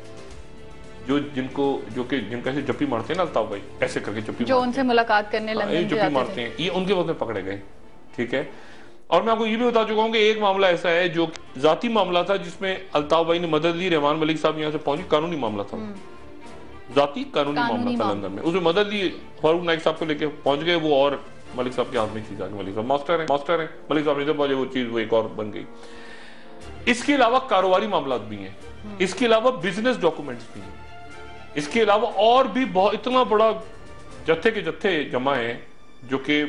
जिनका ऐसे जप्पी मारते हैं ना अल्ताफ भाई, ऐसे करके जप्पी, जो उनसे मुलाकात करने लंदन जप्पी मारते हैं, ये उनके वक्त में पकड़े गए। ठीक है, और मैं आपको ये भी बता चुका हूं कि एक मामला ऐसा है जो जाती मामला था, जिसमें अल्ताफ भाई ने मदद ली, रहमान मलिक साहब यहाँ से पहुंचे, कानूनी मामला था, जाती कानूनी मामला था लंदन में, उसमें मदद ली, फारूक नाइक साहब को लेके पहुंच गए वो, और मलिक साहब के हाथ में चीज आ गई, मलिक साहब मास्टर है, मलिक साहब ने पहुंचे वो चीज, वो एक और बन गई। इसके अलावा कारोबारी मामला भी हैं, इसके अलावा बिजनेस डॉक्यूमेंट्स भी हैं, इसके अलावा और भी बहुत इतना बड़ा जत्थे के जत्थे जमा है जो कि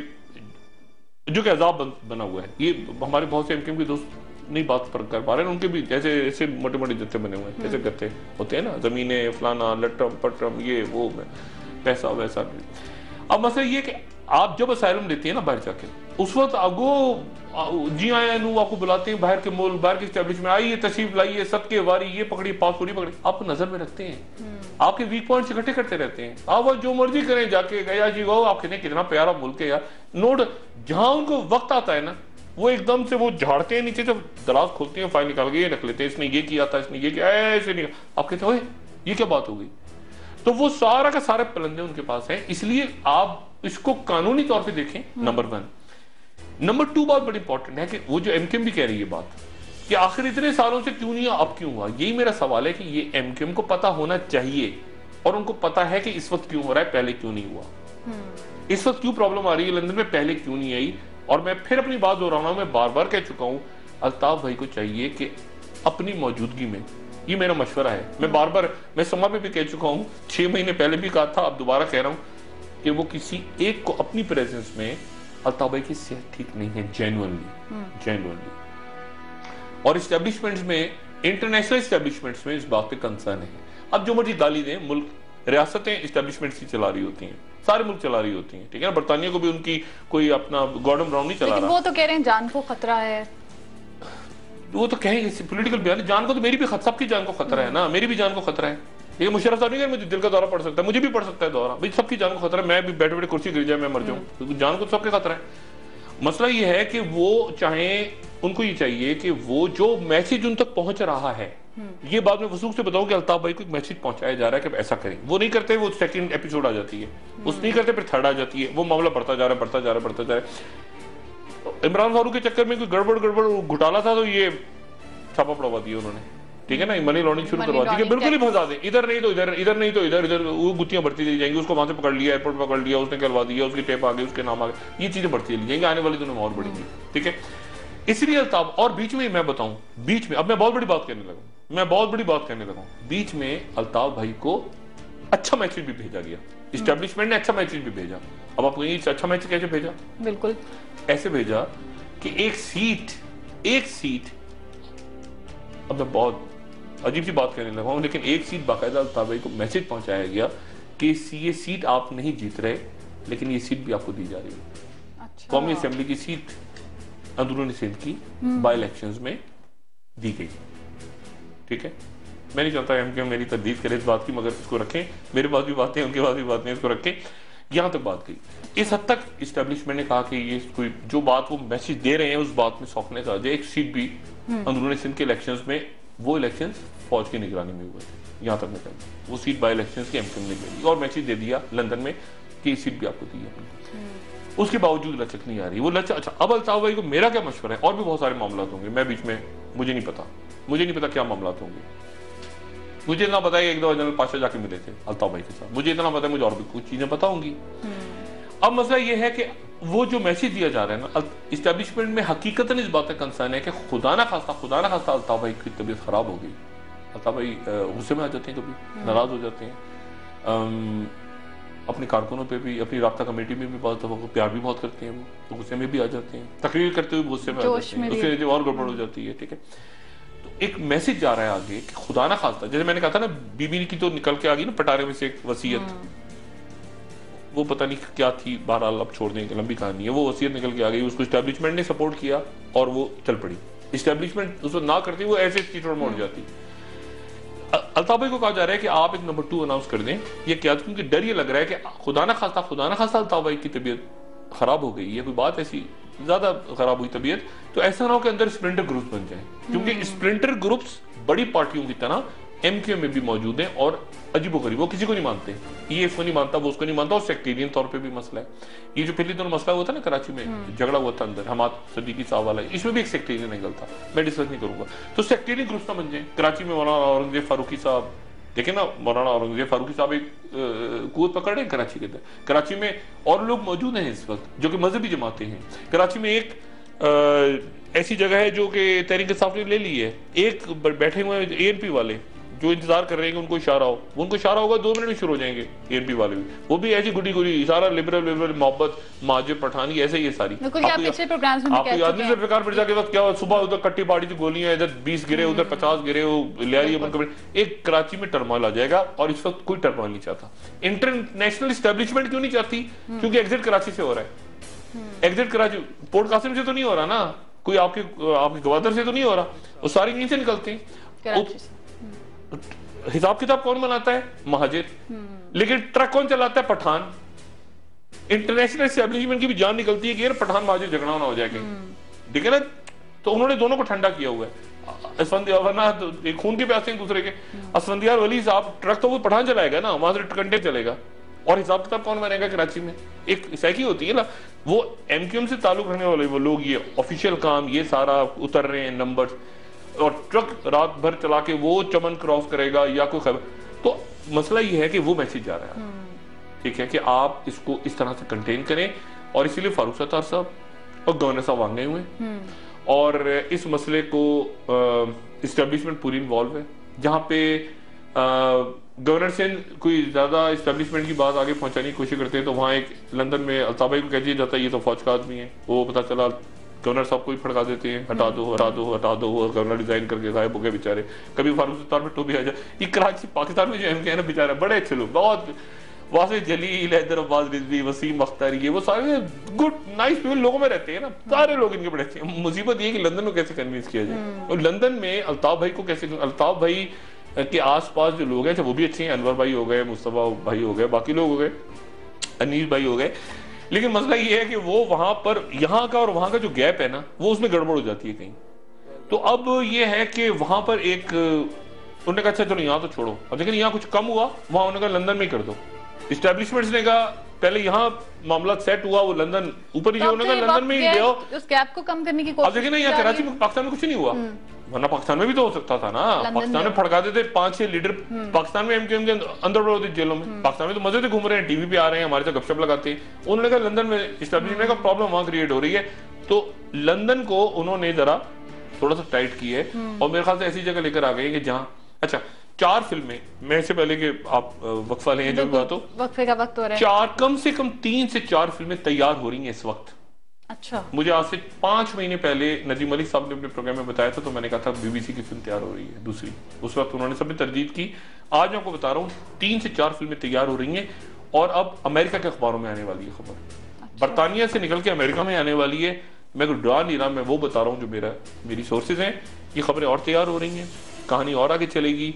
अजाब बना हुआ है। ये हमारे बहुत से एमक्यूएम के दोस्त नहीं बात पर कर पा रहे हैं, उनके भी जैसे ऐसे मोटे मोटे जत्थे बने हुए हैं, जैसे गत्थे होते हैं ना, जमीनें फलाना लटरम पटरम ये वो पैसा वैसा। अब मसला ये कि आप जब असाइलम लेती है ना बाहर जाके, उस वक्त आगो जी आया नू आपको बुलाते हैं बाहर के मुल्क, बाहर के एस्टेब्लिशमेंट, आइए तशरीफ लाइए, सबके वारी, ये पकड़ी पासपोर्ट ही पकड़ी, आपको नजर में रखते हैं, आपके वीक पॉइंट्स इकट्ठे करते रहते हैं, आप जो मर्जी करें जाके, गया जी गो, आप कहते हैं कितना प्यारा मुल्क है यार, नोट जहां उनको वक्त आता है ना, वो एकदम से वो झाड़ते हैं नीचे से, दराज खोलते हैं, फाइल निकाल के ये रख लेते हैं, इसने ये किया था, इसने ये किया, ऐसे नहीं, आप कहते हैं ये क्या बात हो गई, तो वो सारा का सारे पलंदे उनके पास है। इसलिए आप इसको कानूनी तौर पे देखें, नंबर 1। नंबर 2 बात बड़ी इंपॉर्टेंट है कि वो जो एमक्यूएम भी कह रही है बात कि आखिर इतने सालों से क्यों नहीं, अब क्यों हुआ, यही मेरा सवाल है कि ये एमक्यूएम को पता होना चाहिए, और उनको पता है कि इस वक्त क्यों हो रहा है, पहले क्यों नहीं हुआ, इस वक्त क्यों प्रॉब्लम आ रही है लंदन में, पहले क्यों नहीं आई। और मैं फिर अपनी बात दोहराना, मैं बार बार कह चुका हूं, अल्ताफ भाई को चाहिए कि अपनी मौजूदगी में, ये मेरा मशवरा है, मैं बार बार, मैं समा में भी कह चुका हूं, 6 महीने पहले भी कहा था, अब दोबारा कह रहा हूं कि वो किसी एक को अपनी प्रेजेंस में, अल्ताफ भाई की सेहत ठीक नहीं है जेन्युइनली, और एस्टेब्लिशमेंट्स में, इंटरनेशनल एस्टेब्लिशमेंट्स में इस बात पे कंसर्न है। अब जो मर्जी गाली दें, मुल्क, रियासतें एस्टेब्लिशमेंट्स ही चला रही होती हैं, सारे मुल्क चला रही होती हैं, ठीक है ना, बरतानिया को भी उनकी कोई अपना गॉर्डन ब्राउन नहीं चला रहा, वो तो कह रहे हैं जान को खतरा है, वो तो कहेंगे पॉलिटिकल बयान, जान को तो मेरी भी, सबकी जान को खतरा है ना, मेरी भी जान को खतरा है, ये मुशर्रफ साहब नहीं, मुझे दिल का दौरा पड़ सकता है, मुझे भी पड़ सकता है दौरा, भाई सबकी जान को खतरा है, मैं भी बैठे बैठे कुर्सी गिर जाए मैं मर जाऊं, तो जान को सबके खतरा है। मसला ये है कि वो चाहे, उनको ये चाहिए कि वो जो मैसेज उन तक पहुंच रहा है, ये बाद में वसूख से बताऊं कि अल्ताफ भाई को एक मैसेज पहुंचाया जा रहा है कि ऐसा करें, वो नहीं करते, वो सेकंड एपिसोड आ जाती है, उस नहीं करते फिर थर्ड आ जाती है, वो मामला बढ़ता जा रहा है, बढ़ता जा रहा है, बढ़ता जा रहा है। इमरान फारूक के चक्कर में कोई गड़बड़ घोटाला था तो ये छापा पड़वा दिया उन्होंने, ठीक है ना, मनी लॉन्ड्रिंग शुरू करवा दी कि बिल्कुल ही फंसा दे, इधर नहीं तो इधर, इधर नहीं तो इधर, इधर वो गुत्तियां बढ़ती चली जाएंगी, उसको वहां से पकड़ लिया, एयरपोर्ट पकड़ लिया, उसने करवा दिया, उसकी टेप आ गई, उसके नाम आ गए, ये चीजें बढ़ती चली जाएंगी, आने वाली दिनों में और बढ़ेंगी, ठीक है। इसलिए अल्ताफ, और बीच में मैं बताऊं, बीच में अब मैं बहुत बड़ी बात करने लगा, मैं बहुत बड़ी बात करने लगा, बीच में अल्ताफ भाई को अच्छा मैसेज भी भेजा गया, इस्टेब्लिशमेंट ने अच्छा मैसेज भी भेजा। अब आपको ये अच्छा मैसेज कैसे भेजा? बिल्कुल ऐसे भेजा कि एक सीट, अब मैं बहुत अजीब सी बात करने लगा हूं, लेकिन एक सीट बाकायदा अल्ताफ भाई को मैसेज पहुंचाया गया कि ये सीट आप नहीं जीत रहे, लेकिन ये सीट भी आपको दी जा रही है। अच्छा। कौमी असेंबली की सीट अंदरूनी सिंध की बाई इलेक्शंस में दी गई, ठीक है। मैं नहीं चाहता एमक्यूएम मेरी तरदीद करे इस बात की, मगर इसको रखें, मेरे पास भी बातें, उनके पास भी बातें, इसको रखें, यहां तक बात गई। इस हद तक इस्टेब्लिशमेंट ने कहा कि ये कोई जो बात वो मैसेज दे रहे हैं उस बात में सौंकने का, एक सीट भी अंदरूनी सिंध के इलेक्शंस में, वो इलेक्शंस फौज की निगरानी में हुए थे, यहां तक मैं कहूँ वो सीट बाई इलेक्शंस की एमक्यूएम ने दी और मैसेज दे दिया लंदन में कि सीट भी आपको दी है। उसके बावजूद लचक नहीं आ रही, वो लचक। अच्छा, अब अल्ताफ भाई को मेरा क्या मशवरा है, और भी बहुत सारे मामला होंगे, मैं बीच में, मुझे नहीं पता क्या मामला होंगे। मुझे इतना पता है एक दो जनरल पाशा जाके मिले थे अल्ताफ भाई के साथ, मुझे इतना पता है, मुझे और भी कुछ चीजें पता होंगी। अब मसला ये है कि वो जो मैसेज दिया जा रहा है ना, इस्टेब्लिशमेंट में हकीकतन इस बात का कंसर्न है कि खुदा ना खास्ता अल्ताफ भाई की तबीयत खराब हो गई, अल्ताफ भाई गुस्से में आ जाते हैं, कभी नाराज हो जाते हैं, अपने कारकुनों पे भी, अपनी राब्ता कमेटी में भी बहुत दफा प्यार भी बहुत करते हैं, वो तो गुस्से में भी आ जाते हैं, तकरीर करते हुए गुस्से में आ जाते हैं, उससे और गड़बड़ हो जाती है, ठीक है। तो एक मैसेज जा रहा है आगे कि खुदा ना खास्ता, जैसे मैंने कहा था ना, बीबी की तो निकल के आ गई ना पटारे में से एक वसीयत, वो पता नहीं क्या थी, बहरहाल अब छोड़ दें, लंबी कहानी है, वो वसीयत निकल के आ गई, उसको इस्टेब्लिशमेंट ने सपोर्ट किया और वो चल पड़ी। इस्टेब्लिशमेंट उसको ना करती, वो ऐसे चीटों मोड़ जाती। अल्ताफ भाई को कहा जा रहा है कि आप एक नंबर 2 अनाउंस कर दें, ये क्या, क्योंकि डर ये लग रहा है कि खुदा ना खास्ता अल्ताफ भाई की तबीयत खराब हो गई, ये कोई बात ऐसी ज्यादा खराब हुई तबीयत, तो ऐसा ना हो कि अंदर स्प्लिंटर ग्रुप्स बन जाए, क्योंकि स्प्लिंटर ग्रुप्स बड़ी पार्टियों की तरह एमक्यूएम में भी मौजूद हैं और अजीबोगरीब, वो किसी को नहीं मानते, ये इसको नहीं मानता, वो उसको नहीं मानता, और सेक्टेरियन तौर पे भी मसला है। ये जो पिछले दिनों मसला हुआ था ना कराची में, झगड़ा हुआ था अंदर हमाद सदीकी साहब वाला, इसमें भी एक सेक्टेरियन एंगल था, मैं डिस्कस नहीं करूंगा। तो सेक्टेरियन ग्रुप्स ना बन जाए। कराची में मौलाना औरंगजेब फारूकी साहब, देखे ना, मौलाना औरंगजेब फारूकी साहब एक कुवत पकड़ रहे हैं कराची के अंदर, कराची में और लोग मौजूद हैं इस वक्त जो कि मजहबी जमातें हैं। कराची में एक ऐसी जगह है जो कि तहरीक इंसाफ ने ले ली है, एक बैठे हुए एएनपी वाले जो इंतजार कर रहे हैं कि उनको इशारा हो, उनको इशारा होगा 2 मिनट में शुरू हो जाएंगे, एएनपी वाले भी, वो भी ऐसी गुडी सारा लिबरल मोहब्बत माजिब पठानी ऐसे ही है सारी। आपको याद नहीं, सरकार पर जाके वक्त क्या हुआ, सुबह उधर कट्टी पाड़ी थी गोलियां, इधर 20 गिरे, उधर 50 गिरे, वो ले रही है, एक कराची में टर्मोइल आ जाएगा, और इस वक्त कोई टर्मोइल नहीं चाहता। इंटरनेशनल एस्टेब्लिशमेंट क्यों नहीं चाहती? क्योंकि एग्जिट कराची से हो रहा है, एग्जिट कराची पोर्ट कासिम से तो नहीं हो रहा ना, कोई आपके गवर्नर से तो नहीं हो रहा, वो सारी यहीं से निकलते हैं। हिसाब किताब कौन बनाता है? महाजिर। लेकिन ट्रक कौन चलाता है? पठान। इंटरनेशनल एस्टेब्लिशमेंट की भी जान निकलती है कि यार पठान महाजिर झगड़ा ना हो जाएगा, ठीक है ना। तो उन्होंने दोनों को ठंडा किया हुआ है, वरना तो खून के प्यासे हैं दूसरे के। असफंदियार वली साहब ट्रक तो वो पठान चलाएगा ना, वहां से कंटेनर चलेगा, और हिसाब किताब कौन बनेगा कराची में? एक सैकी होती है ना, वो एमक्यूएम से ताल्लुक रखने वाले वो लोग, ये ऑफिशियल काम, ये सारा उतर रहे हैं नंबर, और ट्रक रात भर चला के वो चमन क्रॉस करेगा या कोई खबर। तो मसला ये है कि वो मैसेज जा रहा है, ठीक है, कि आप इसको इस तरह से कंटेन करें, और इसीलिए फारूक सत्तार साहब और गवर्नर साहब आ गए हुए, और इस मसले को इस्टेब्लिशमेंट पूरी इन्वॉल्व है। जहां पे गवर्नर सिंध कोई ज्यादा इस्टेब्लिशमेंट की बात आगे पहुंचाने की कोशिश करते हैं, तो वहां एक लंदन में अल्ताफ भाई को कह दिया जाता है ये तो फौज का आदमी है, वो पता चला गवर्नर साहब को ही फड़का देते हैं, हटा दो, और गवर्नर रिजाइन करके गायब हो गए बेचारे। कभी फारूक सत्तार में टोपी आ जाए। ये कराची पाकिस्तान में जो एमके ना बेचारे बड़े अच्छे लोग, बहुत वासे जलील, हैदर अब्बास रिजवी, वसीम अख्तर, ये वो सारे गुड नाइस पीपल लोगों में रहते हैं ना, सारे लोग इनके बड़े अच्छे। मुसीबत ये कि लंदन में कैसे कन्विंस किया जाए, और लंदन में अल्ताफ भाई को कैसे, अल्ताफ भाई के आसपास जो लोग हैं वो भी अच्छे हैं, अनवर भाई हो गए, मुस्तफा भाई हो गए, बाकी लोग हो गए, अनीस भाई हो गए, लेकिन मसला ये है कि वो वहां पर यहाँ का और वहां का जो गैप है ना, वो उसमें गड़बड़ हो जाती है कहीं। तो अब ये है कि वहां पर एक उन्होंने कहा अच्छा चलो यहाँ तो छोड़ो, अब लेकिन यहाँ कुछ कम हुआ, वहां उन्होंने कहा लंदन में कर दो। इस्टेब्लिशमेंट्स ने कहा पहले यहाँ मामला सेट हुआ, वो लंदन ऊपर ही उन्होंने कहा लंदन में ही ले आओ, उस गैप को कम करने की अब देखिए ना यहाँ कराची में पाकिस्तान में कुछ नहीं हुआ, वरना पाकिस्तान में भी तो हो सकता था ना। पाकिस्तान में फड़का देते 5-6 लीडर, पाकिस्तान में एमक्यूएम के अंदर होते जेलों में, पाकिस्तान में तो मजे से घूम रहे हैं, टीवी पे आ रहे हैं, हमारे साथ गपशप लगाते हैं। उन्होंने कहा लंदन में इस्टेब्लिशमेंट का प्रॉब्लम वहां क्रिएट हो रही है, तो लंदन को उन्होंने जरा थोड़ा सा टाइट की है और मेरे ख्याल से ऐसी जगह लेकर आ गए कि जहां अच्छा 4 फिल्में, मैं इससे पहले कि आप वक्फा लें जो भी बात हो, वक्फे का वक्त हो रहा है, कम से कम 3 से 4 फिल्में तैयार हो रही हैं इस वक्त। अच्छा, मुझे आज से 5 महीने पहले नजीम मलिक साहब ने अपने प्रोग्राम में बताया था, तो मैंने कहा था बीबीसी की फिल्म तैयार हो रही है दूसरी, उस वक्त उन्होंने सबने तरजीह की। आज मैं आपको बता रहा हूँ 3 से 4 फिल्में तैयार हो रही हैं और अब अमेरिका के अखबारों में आने वाली है खबर, अच्छा। बरतानिया से निकल के अमेरिका में आने वाली है। मैं कोई डरा नहीं रहा, मैं वो बता रहा हूँ जो मेरी सोर्सेज हैं। ये खबरें और तैयार हो रही हैं, कहानी और आगे चलेगी।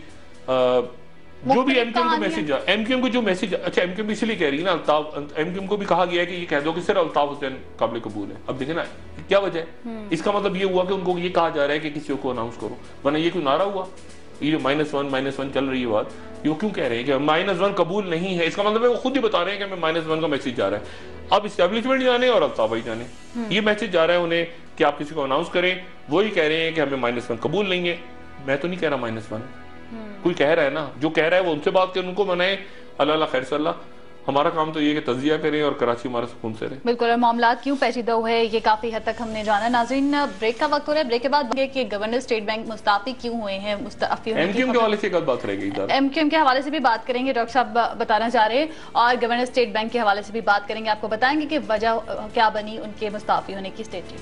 जो भी एमक्यूएम को मैसेज, एमक्यूएम को जो मैसेज, अच्छा एमक्यूएम इसलिए कह रही है ना, अल्ताफ, एमक्यूएम को भी कहा गया है कि ये कह दो कि सिर्फ अल्ताफ हुसैन काबिल कबूल है। अब देखे ना क्या वजह है, इसका मतलब ये हुआ कि उनको ये कहा जा रहा है कि किसी को अनाउंस करो, वरना ये कोई नारा हुआ, ये जो -1 चल रही है बात, ये क्यों कह रहे हैं कि -1 कबूल नहीं है, इसका मतलब है वो खुद ही बता रहे हैं कि हमें -1 का मैसेज जा रहा है। अब इस्टेब्लिशमेंट जाने और अल्ताफ भाई जाने, ये मैसेज जा रहा है उन्हें कि आप किसी को अनाउंस करें, वो ही कह रहे हैं कि हमें -1 कबूल नहीं है। मैं तो नहीं कह रहा -1, कोई कह रहा है ना, जो कह रहा है वो उनसे बात करें, उनको मनाए, अल्लाह खैर सल्ला। हमारा काम तो ये कि तजिया करें और कराची हमारा सुकून से रहे। बिल्कुल, और मामला क्यों पेचीदा हुए ये काफी हद तक हमने जाना। नाज़रीन, ब्रेक का वक्त हो रहा है, ब्रेक के बाद कि गवर्नर स्टेट बैंक मुस्ताफी क्यों हुए हैं, मुस्ताफी एमक्यूएम के हवाले से एक बात रहेगी, एमक्यूएम के हवाले से भी बात करेंगे, डॉक्टर साहब बताना चाह रहे हैं, और गवर्नर स्टेट बैंक के हवाले से भी बात करेंगे, आपको बताएंगे कि वजह क्या बनी उनके मुस्ताफी होने की। स्टेट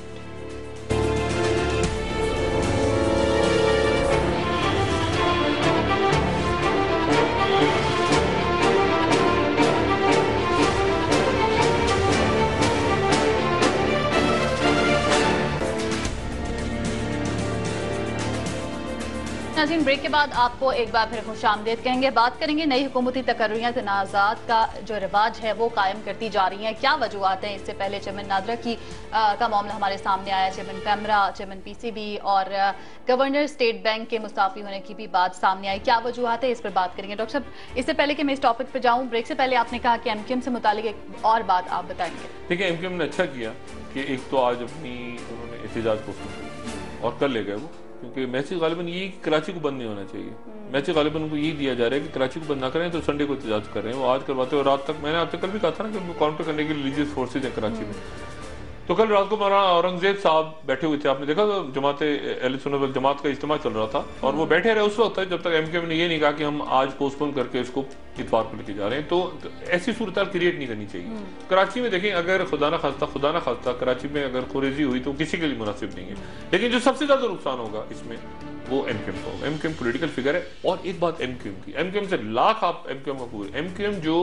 नाज़रीन, ब्रेक के बाद आपको एक बार फिर खुशामदीद कहेंगे। बात करेंगे नई हुकूमती तकर्रियाँ तनाज़ात का जो रिवाज है वो कायम करती जा रही हैं, क्या वजूहत हैं। इससे पहले चेयरमैन नादरा का मामला हमारे सामने आया, चेयरमैन पैमरा, चेयरमैन पीसीबी और गवर्नर स्टेट बैंक के मुस्ताफी होने की भी बात सामने आई, क्या वजूहत है, इस पर बात करेंगे। डॉक्टर साहब, इससे पहले कि मैं इस टॉपिक पर जाऊँ, ब्रेक से पहले आपने कहा कि एमक्यूएम से मुतालिक एक और बात आप बताएंगे। देखिए, एमक्यूएम ने अच्छा किया कि एक तो आज अपनी उन्होंने एहतजाज को और कर ले गए वो, क्योंकि मैसेज गालिबन ये कराची को बंद नहीं होना चाहिए। मैसेज गालिबन उनको ये दिया जा रहा है कि कराची को बंद ना करें तो संडे को एहतजाज कर रहे हैं, वो आज करवाते हैं। रात तक मैंने आपसे कल भी कहा था ना कि उनको काउंटर करने के लिए रिलीजियस फोर्सेज हैं कराची में। तो कल रात को मौलाना औरंगजेब साहब बैठे हुए थे, आपने देखा तो जमात अहले सुन्नत वल जमात का इज्तिमा चल रहा था और वो बैठे रहे उस वक्त तक जब तक एमक्यूएम ने ये नहीं कहा कि हम आज पोस्टपोन करके इसको इतवार को लेके जा रहे हैं। तो ऐसी सूरत क्रिएट नहीं करनी चाहिए। कराची में देखें, अगर खुदा ना खास्ता कराची में अगर खुरेजी हुई तो किसी के लिए मुनासिब नहीं है, लेकिन जो सबसे ज्यादा नुकसान होगा इसमें वो एमक्यूएम का होगा। एमक्यूएम पॉलिटिकल फिगर है। और एक बात एमक्यूएम की, एमक्यूएम से लाख आप एमक्यूएम का पूरे, एमक्यूएम जो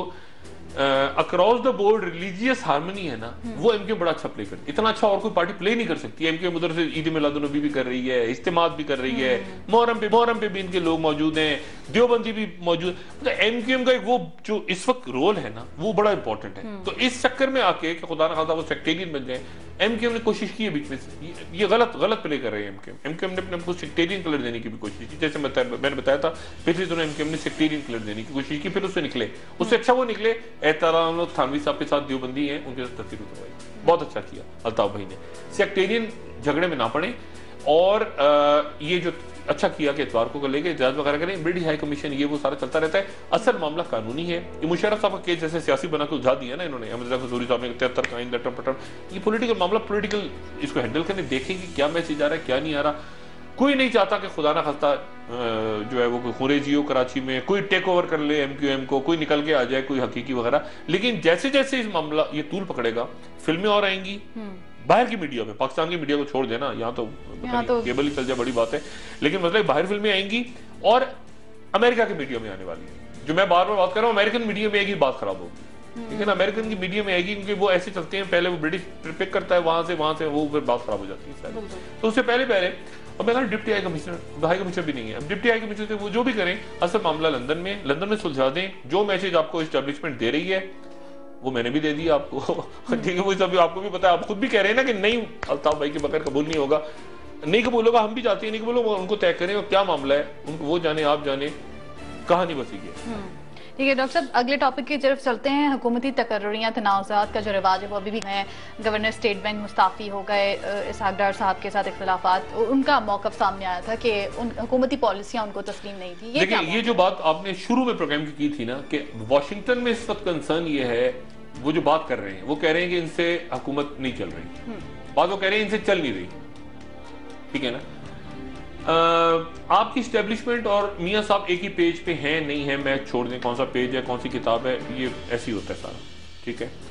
across the board religious harmony है ना, वो एमक्यूएम बड़ा अच्छा प्ले करती है। इतना अच्छा और कोई पार्टी प्ले नहीं कर सकती। एमक्यूएम उधर से ईद मिलादुन्नबी भी कर रही है, इज्तिमात भी कर रही है, मुहर्रम पे भी इनके लोग मौजूद हैं, देवबंदी भी मौजूद। मतलब एमक्यूएम का एक वो जो इस वक्त रोल है ना, वो बड़ा इंपॉर्टेंट है। तो इस चक्कर में आके कि खुदा ना खास्ता वो सेक्टेरियन बन जाए, एमक्यूएम ने कोशिश की है बीच में से, ये गलत प्ले कर रहे हैं एमक्यूएम। एमक्यूएम ने अपने सेक्टेरियन कलर देने की भी कोशिश की, जैसे मैंने बताया था पिछले दिनों एमक्यूएम ने सेक्टेरियन कलर देने की कोशिश की, फिर उससे निकले, उससे अच्छा वो निकले एहतराम थानवी साहब के साथ देवबंदी हैं, उनके साथ तस्वीर उतरवाई, बहुत अच्छा किया अल्ताफ भाई ने। सेक्टेरियन झगड़े में ना पड़े और ये जो अच्छा किया कि इतवार को लेके इजाजत वगैरह करें, ब्रिटिश हाई कमीशन ये वो सारा चलता रहता है। असल मामला कानूनी है। ये मुशर्रफ साहब का केस जैसे सियासी बना के उलझा दिया ना इन्होंने, अहमद कसूरी साहब ने 73 का इन लटर पटर, ये पॉलिटिकल मामला, पॉलिटिकल इसको हैंडल करने, देखें कि क्या मैसेज आ रहा है क्या नहीं आ रहा। कोई नहीं चाहता कि खुदा ना खास्ता जो है वो कोई खुरेजी हो कराची में, कोई टेक ओवर कर ले एमक्यूएम को, कोई निकल के आ जाए कोई हकीकी वगैरह। लेकिन जैसे जैसे इस मामला ये तूल पकड़ेगा, फिल्में और आएंगी बाहर की मीडिया में, पाकिस्तान की मीडिया को छोड़ देना, यहाँ तो केबल ही चल जाए बड़ी बात है, लेकिन मतलब बाहर फिल्में आएंगी और अमेरिका की मीडिया में आने वाली है। जो मैं बार बार बात कर रहा हूँ, अमेरिकन मीडिया में आएगी बात खराब होगी, लेकिन अमेरिकन की मीडिया में आएगी क्योंकि वो ऐसे चलते हैं, पहले वो ब्रिटिश पिक करता है वहां से वो फिर बात खराब हो जाती है। तो उससे पहले अब मैं डिप्टी हाई कमिश्नर भी नहीं है, अब डिप्टी हाई कमिश्नर से वो जो भी करें, असल मामला लंदन में सुलझा दें। जो मैसेज आपको एस्टेब्लिशमेंट दे रही है वो मैंने भी दे दिया आपको। ठीक है, वो सब आपको भी पता है, आप खुद भी कह रहे हैं ना कि नहीं अल्ताफ भाई के बगैर कबूल नहीं होगा, नहीं कबूल होगा, हम भी चाहते हैं नहीं कबूल होगा, उनको तय करें और क्या मामला है उनको वो जाने, आप जाने, कहानी बसी है। ठीक है डॉक्टर साहब, अगले टॉपिक की तरफ चलते हैं। हुकूमती तकर्रुरियां तनाज़ात का जो रिवाज है वो अभी भी है। गवर्नर स्टेट बैंक मुस्ताफ़ी हो गए, इसहाक डार साहब के साथ इख्तिलाफात, उनका मौक़िफ़ सामने आया था कि हुकूमती पॉलिसियां उनको तस्लीम नहीं थी। देखिए ये जो बात आपने शुरू में प्रोग्राम की थी ना कि वाशिंगटन में इस वक्त कंसर्न ये है, वो जो बात कर रहे हैं वो कह रहे हैं कि इनसे हुकूमत नहीं चल रही, बात वो कह रहे हैं इनसे चल नहीं रही, ठीक है ना। आपकी स्टैब्लिशमेंट और मियां साहब एक ही पेज पे हैं नहीं है, मैं छोड़ दें कौन सा पेज है कौन सी किताब है, ये ऐसी होता है सारा, ठीक है।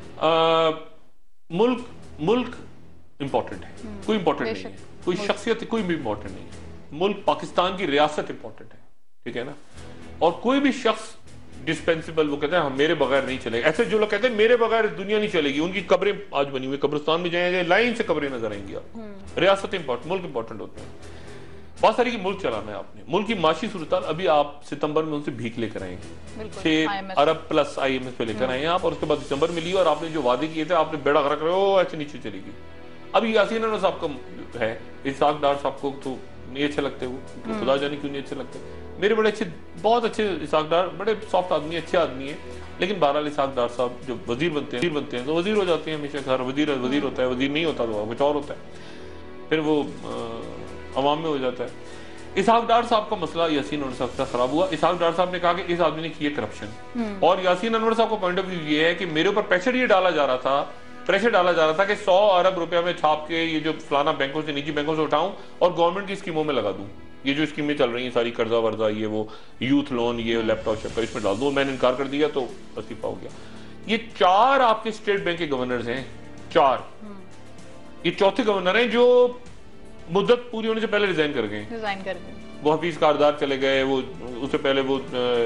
मुल्क इंपॉर्टेंट है, कोई इंपॉर्टेंट नहीं है, कोई शख्सियत कोई भी इंपॉर्टेंट नहीं है, मुल्क पाकिस्तान की रियासत इंपॉर्टेंट है, ठीक है ना। और कोई भी शख्स डिस्पेंसिबल, वो कहते हैं हम मेरे बगैर नहीं चलेगा, ऐसे जो लोग कहते हैं मेरे बगैर दुनिया नहीं चलेगी, उनकी कब्रें आज बनी हुई, कब्रिस्तान में जाएंगे लाइन से कब्रें नजर आएंगी आप। रियासत इंपॉर्टेंट, मुल्क इंपॉर्टेंट होते हैं। बहुत सारी की मुल्क चलाना है आपने, मुल्क की माशी सूरत अभी आप सितंबर में उनसे भीख लेकर आएंगे, 6 अरब प्लस IMF पे लेकर आए आप, और उसके बाद दिसंबर में ली और आपने जो वादे किए थे आपने बेड़ा गर्क रहे हो, ऐसे नीचे चलेगी। अभी यासीन अनवर साहब का है, इसहाक डार साहब को तो नहीं अच्छे लगते, वो खुदा जाने क्यों नहीं अच्छे लगते, मेरे बड़े अच्छे, बहुत अच्छे इसहाक डार, बड़े सॉफ्ट आदमी, अच्छे आदमी है, लेकिन बहरहाल इसहाक डार साहब जब वजीर बनते हैं तो वजीर हो जाते हैं हमेशा, घर वजीर होता है, वजीर नहीं होता तो कुछ और होता है, फिर वो अवाम में हो जाता है। इसहाक डार साहब का मसला यासीन अनवर साहब से खराब हुआ। इसहाक डार साहब ने कहा कि इस आदमी ने किए करप्शन, और यासीन अनवर साहब का पॉइंट ऑफ व्यू ये है कि मेरे ऊपर प्रेशर डाला जा रहा था कि 100 अरब रुपया में छाप के ये जो फलाना बैंकों से, निजी बैंकों से उठाऊं और गवर्नमेंट की स्कीमों में लगा दूं, ये जो स्कीमें चल रही हैं सारी, कर्जा वर्जा, ये वो यूथ लोन, ये लैपटॉप शैपटॉप, इसमें डाल दूं। मैंने इनकार कर दिया तो वसीफा हो गया। ये 4 आपके स्टेट बैंक के गवर्नर्स हैं, 4, ये चौथे गवर्नर हैं जो मुद्दत पूरी होने से पहले रिजाइन कर गए। वो हफीज कारदार चले गए, वो उससे पहले वो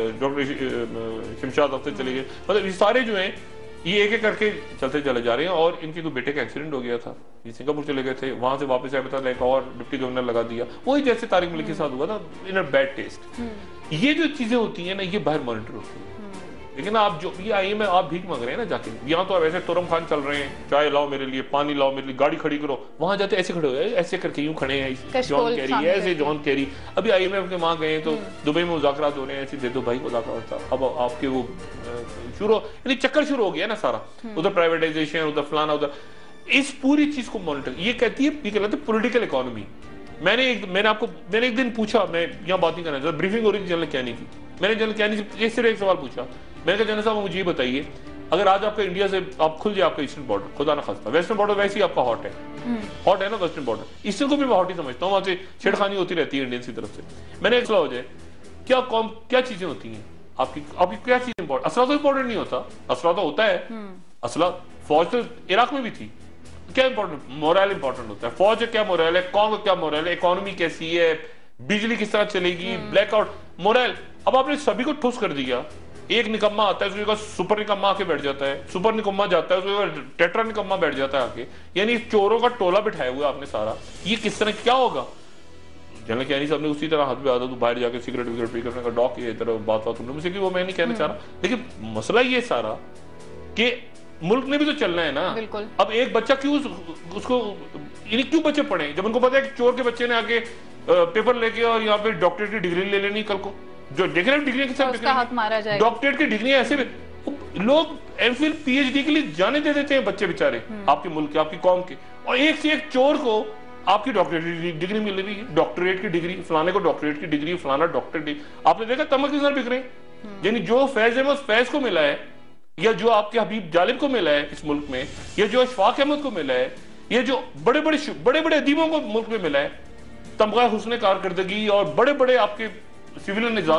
डॉक्टर शमशाद अख्तर चले गए, मतलब ये सारे जो हैं ये एक एक करके चलते चले जा रहे हैं। और इनके तो बेटे का एक्सीडेंट हो गया था, ये सिंगापुर चले गए थे, वहां से वापस आए, पता एक और डिप्टी गवर्नर लगा दिया, वही जैसे तारिक मलिक के साथ हुआ था, इन अ बैड टेस्ट। ये जो चीजें होती है ना, ये बाहर मॉनिटर होती है, लेकिन आप जो ये आई में आप भीख मांग रहे हैं ना जाके, यहाँ तो अब ऐसे तुरम खान चल रहे हैं, चाय लाओ मेरे लिए, पानी लाओ मेरे लिए, गाड़ी खड़ी करो, वहां जाते ऐसे खड़े हो, ऐसे करके यूं खड़े हैं जॉन कैरी, ऐसे जॉन कैरी। अभी IMF के वहां गए तो दुबई में मुज़ाकरात हो रहे हैं, ऐसे दे दो भाई मुज़ाकरात, अब आपके वो शुरू, यानी चक्कर शुरू हो गया ना सारा, उधर प्राइवेटाइजेशन, उधर फलाना, उधर इस पूरी चीज को मॉनिटर, ये कहती है, ये कहलाते हैं पॉलिटिकल इकोनॉमी। मैंने एक दिन पूछा, मैं यहाँ बात नहीं करना चाहता, ब्रीफिंग हो रही थी जनरल कैनी की, मैंने जनरल कैनी से सिर्फ एक सवाल पूछा, मैंने कहा जनरल साहब मुझे ये बताइए, अगर आज आपका इंडिया से आप खुल जाए आपका ईस्टर्न बॉर्डर, खुदा ना खास्ता, वेस्टर्न बॉर्डर वैसे ही आपका हॉट है ना वेस्टर्न बॉर्डर, ईस्टर्न को भी मैं हॉट ही समझता हूँ, वहां से छेड़खानी होती रहती है इंडियंस की तरफ से। मैंने एक सवाल हो जाए, क्या चीजें होती हैं आपकी क्या चीज इंपॉर्टेंट, असला तो इंपॉर्टेंट नहीं होता, असला तो होता है, असला फौज तो इराक में भी थी, क्या इंपॉर्टेंट, मोरल इंपॉर्टेंट होता है, फौज क्या मोरल है, कौन का क्या मोरल है, इकोनॉमी कैसी है, बिजली किस तरह चलेगी, ब्लैकआउट, मोरल। अब आपने सभी को ठुस कर दिया, एक निकम्मा आता है उसके बाद सुपर निकम्मा आके बैठ जाता है, सुपर निकम्मा जाता है उसके बाद टेट्रा निकम्मा बैठ जाता है आके, यानी चोरों का टोला बिठाया हुआ आपने सारा, ये किस तरह क्या होगा। जनरल कैनी साहब ने उसी तरह हाथ में आता तो बाहर जाके सिगरेट विगरेट पी करने का डॉक, ये तरह बात तुमने मुझसे की, वो मैं नहीं कहना चाह रहा, लेकिन मसला ये सारा कि मुल्क ने भी तो चलना है ना। अब एक बच्चा क्यों उसको, क्यों बच्चे पढ़े जब उनको पता है कि चोर के बच्चे ने आके पेपर लेके और यहाँ पे डॉक्टरेट की डिग्री ले लेनी, कल को जो डिग्री के साथ डॉक्टरेट की डिग्री ऐसे लोग एमफिल PhD के लिए जाने दे देते हैं बच्चे बेचारे, आपके मुल्क के, आपकी कौम के, और एक से एक चोर को आपकी डॉक्टरेट डिग्री मिल रही है, डॉक्टरेट की डिग्री, फलाने को डॉक्टरेट की डिग्री, फलाना डॉक्टरेट। आपने देखा तमक किस तरह बिक रहे हैं, यानी जो फैज अहमद फैज को मिला है, या जो आपके हबीब जालिब को मिला है इस मुल्क में, या जो अशफाक अहमद को मिला है, ये जो बड़े बड़े अदीबों को मुल्क में मिला है, तमगा हुस्न कारकर्दगी और बड़े बड़े आपके सिविलियन एजाज,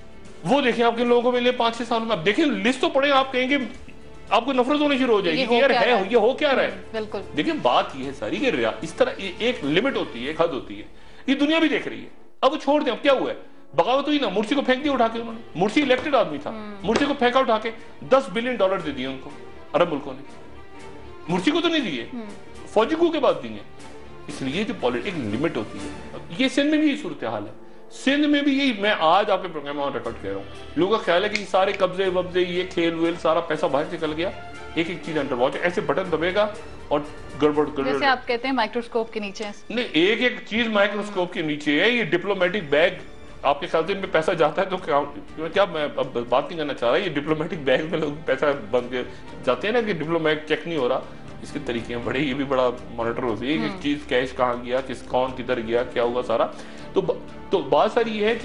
वो देखें आपके लोगों को मिले 5-6 साल में। आप देखें लिस्ट तो पढ़े, आप कहेंगे आपको नफरत होनी शुरू हो जाएगी कि यार है ये हो क्या रहा है। बिल्कुल देखिए बात ये है सारी कि इस तरह एक लिमिट होती है, एक हद होती है, ये दुनिया भी देख रही है। अब वो छोड़ दें, अब क्या हुआ है, बगावत हुई ना, मुर्सी को फेंक दिया उठा के उन्होंने, मुर्सी इलेक्टेड आदमी था, मुर्सी को फेंका उठा के, $10 बिलियन दे दिए उनको अरब मुल्कों ने, मुर्सी को तो नहीं दिए, फौजी को के बाद दिए। इसलिए जो पॉलिटिक्स एक लिमिट होती है, ये सिंध में भी यही सूरत हाल है। सिंध में भी यही, मैं आज आपके प्रोग्राम में रिकॉर्ड कह रहा हूँ, लोगों का ख्याल है कि सारे कब्जे वब्जे, ये खेल वेल, सारा पैसा बाहर निकल गया, एक एक चीज अंडर वॉच, ऐसे बटन दबेगा और गड़बड़ जैसे आप कहते हैं माइक्रोस्कोप के नीचे। नहीं, एक एक चीज माइक्रोस्कोप के नीचे है। ये डिप्लोमेटिक बैग, आपके ख्याल से इनमें पैसा जाता है तो क्या मैं अब बात नहीं करना चाह रहा, ये डिप्लोमेटिक बैग में लोग पैसा बन के जाते हैं ना, कि डिप्लोमेट चेक नहीं हो रहा, इसके तरीके हैं बड़े, ये भी बड़ा मॉनिटर होती है कि चीज कैश कहाँ गया, कौन किधर गया, क्या हुआ सारा। तो बात सारी ये है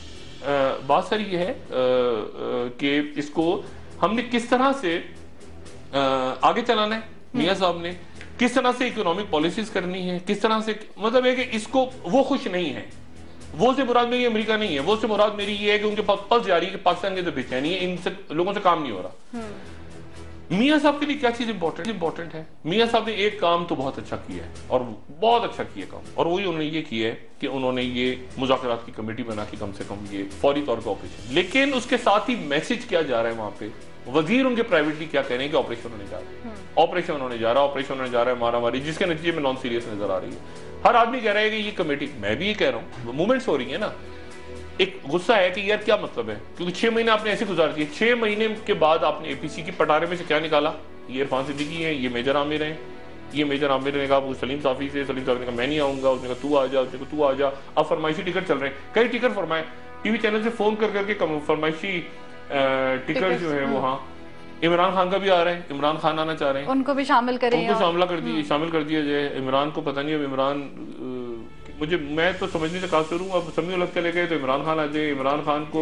कि इसको हमने किस तरह से आगे चलाना है, मियां साहब ने किस तरह से इकोनॉमिक पॉलिसीज करनी है, किस तरह से, मतलब है कि इसको वो खुश नहीं है, वो से मुराद मेरी अमेरिका नहीं है, वो से मुराद मेरी ये है कि उनके पास पल्स जारी है कि पाकिस्तान के अंदर बेचैनी है, इनसे लोगों से काम नहीं हो रहा। मियां साहब के लिए क्या चीज इंपॉर्टेंट है? मियां साहब ने एक काम तो बहुत अच्छा किया है, और बहुत अच्छा किया काम, और वही उन्होंने ये किया है कि उन्होंने ये मुज़ाकरात की कमेटी बना के कम से कम ये फौरी तौर पर ऑपरेशन, लेकिन उसके साथ ही मैसेज क्या जा रहा है वहां पे, वजीर उनके प्राइवेटली क्या कह रहे हैं कि ऑपरेशन होने जा रहा है, ऑपरेशन होने जा रहा है, मारामारी, जिसके नतीजे में नॉन सीरियस नजर आ रही है। हर आदमी कह रहा है कि ये कमेटी, मैं भी ये कह रहा हूँ, मूवमेंट्स हो रही है ना, एक गुस्सा है कि यार क्या मतलब है, क्योंकि 6 महीने आपने ऐसे गुजार दिए, 6 महीने के बाद आपने एपीसी की पटारे में से क्या निकाला, ये इरफान सिद्दीकी है, ये मेजर आमिर हैं, ये मेजर आमिर ने कहा सलीम साफी से, सलीम साफी ने कहा मैं नहीं आऊंगा, उसने कहा तू आ जा, उसने कहा तू आ जा, अब फरमाइशी टिकट चल रहे हैं, कई टिकट फरमाए, टीवी चैनल से फोन कर करके फरमाइशी टिकट जो है वो, हाँ इमरान खान का भी आ रहा है, इमरान खान आना चाह रहे हैं, उनको भी शामिल करें, उनको शामिल कर दिया जाए। इमरान को पता नहीं, अब इमरान मैं तो समझने से काफिर हूँ, अब समी उलग चले गए तो इमरान खान आ जाए, इमरान खान को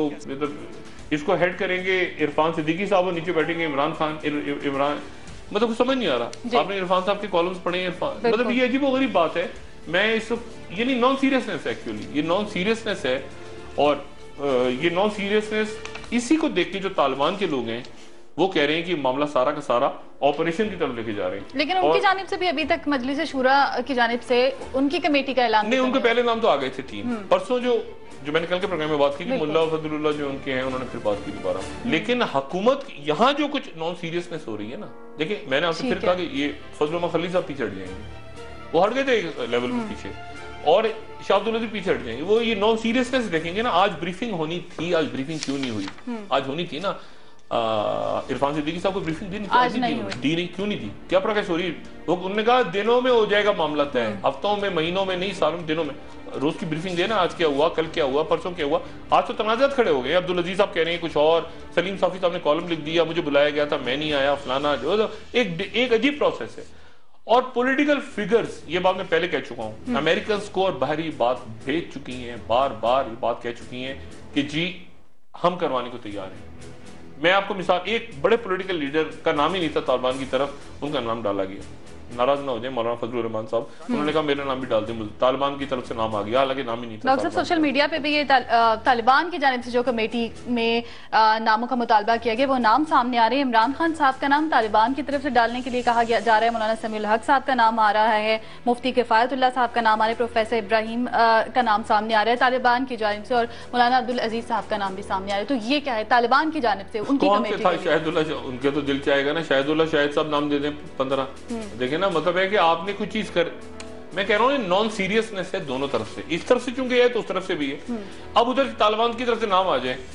इसको हेड करेंगे इरफान सिद्दीकी साहब, और नीचे बैठेंगे इमरान खान, इमरान, मतलब कुछ समझ नहीं आ रहा। आपने इरफान साहब के कॉलम्स पढ़े हैं, इरफान, मतलब ये अजीब गरीब बात है। मैं इस, ये नहीं, नॉन सीरियसनेस है एक्चुअली, ये नॉन सीरियसनेस है, और ये नॉन सीरियसनेस इसी को देख के जो तालिबान के लोग हैं वो कह रहे हैं कि मामला सारा का सारा ऑपरेशन की तरफ लेके जा रहे हैं। लेकिन उनकी जानिब से भी अभी तक मजलिस शूरा की जानिब से उनकी कमेटी का ऐलान नहीं, उनके पहले नाम तो आ गए थे 3 परसों, जो मैंने कल के प्रोग्राम में बात की थी, मुल्ला फजलुल्लाह जो उनके हैं, उन्होंने फिर बात की दोबारा। लेकिन हुकूमत यहाँ जो कुछ नॉन सीरियसनेस हो रही है ना, देखिए मैंने आपसे फिर कहा कि ये फजलुल्लाह खलील साहब पीछे हट जाएंगे, वो हट गए थे एक लेवल पे पीछे, और शाह अब्दुल लतीफ पीछे हट जाएंगे, वो ये नॉन सीरियसनेस देखेंगे ना। आज ब्रीफिंग होनी थी, आज ब्रीफिंग क्यों नहीं हुई? आज होनी थी ना, इरफान सिद्दीकी साहब को ब्रीफिंग दी नहीं, क्यों नहीं दी? क्या प्रोग्रेस हो रही? वो उन्होंने कहा दिनों में हो जाएगा मामला तय, हफ्तों में, महीनों में नहीं, सालों में, दिनों में। रोज की ब्रीफिंग देना, आज क्या हुआ, कल क्या हुआ, परसों क्या हुआ। आज तो तनाजात खड़े हो गए, अब्दुल अजीज साहब कह रहे हैं कुछ और, सलीम साफी साहब ने कॉलम लिख दिया, मुझे बुलाया गया था, मैं नहीं आया, फलाना, जो एक अजीब प्रोसेस है। और पॉलिटिकल फिगर्स, ये बात मैं पहले कह चुका हूं, अमेरिकन को और बाहरी बात भेज चुकी हैं, बार बार ये बात कह चुकी हैं कि जी हम करवाने को तैयार हैं। मैं आपको मिसाल, एक बड़े पॉलिटिकल लीडर का नाम ही नहीं था तालिबान की तरफ, उनका नाम डाला गया, नाराज ना हो जाए मौलाना फजलुर रहमान साहब, उन्होंने कहा मेरा नाम भी डाल दें, तालिबान की तरफ से नाम आ गया, हालांकि नाम ही नहीं था। डॉक्टर साहब, सोशल मीडिया पे भी ये तालिबान की जानिब से जो कमेटी में नामों का मुतालबा किया गया, वो नाम सामने आ रहे हैं। इमरान खान साहब का नाम तालिबान की तरफ से डालने के लिए कहा जा रहा है, मौलाना समीउल हक साहब का नाम आ रहा है, मुफ्ती किफायतुल्लाह साहब का नाम आ रहा है, प्रोफेसर इब्राहिम का नाम सामने आ रहा है तालिबान की जानिब से, और मौलाना अब्दुल अजीज साहब का नाम भी सामने आ रहा है। तो ये क्या है तालिबान की जानिब से उनकी कमेटी? शाहिदुल्लाह, उनके तो दिल चाहेगा ना, शाहिदुल्लाह शाहिद साहब नाम दे दें 15। देखे ना, मतलब है कि आपने कुछ चीज कर, मैं कह रहा हूँ नॉन सीरियसनेस है दोनों तरफ से, इस तरफ से चूंकि है तो उस तरफ से भी है। अब उधर तालिबान की तरफ से नाम आ जाए,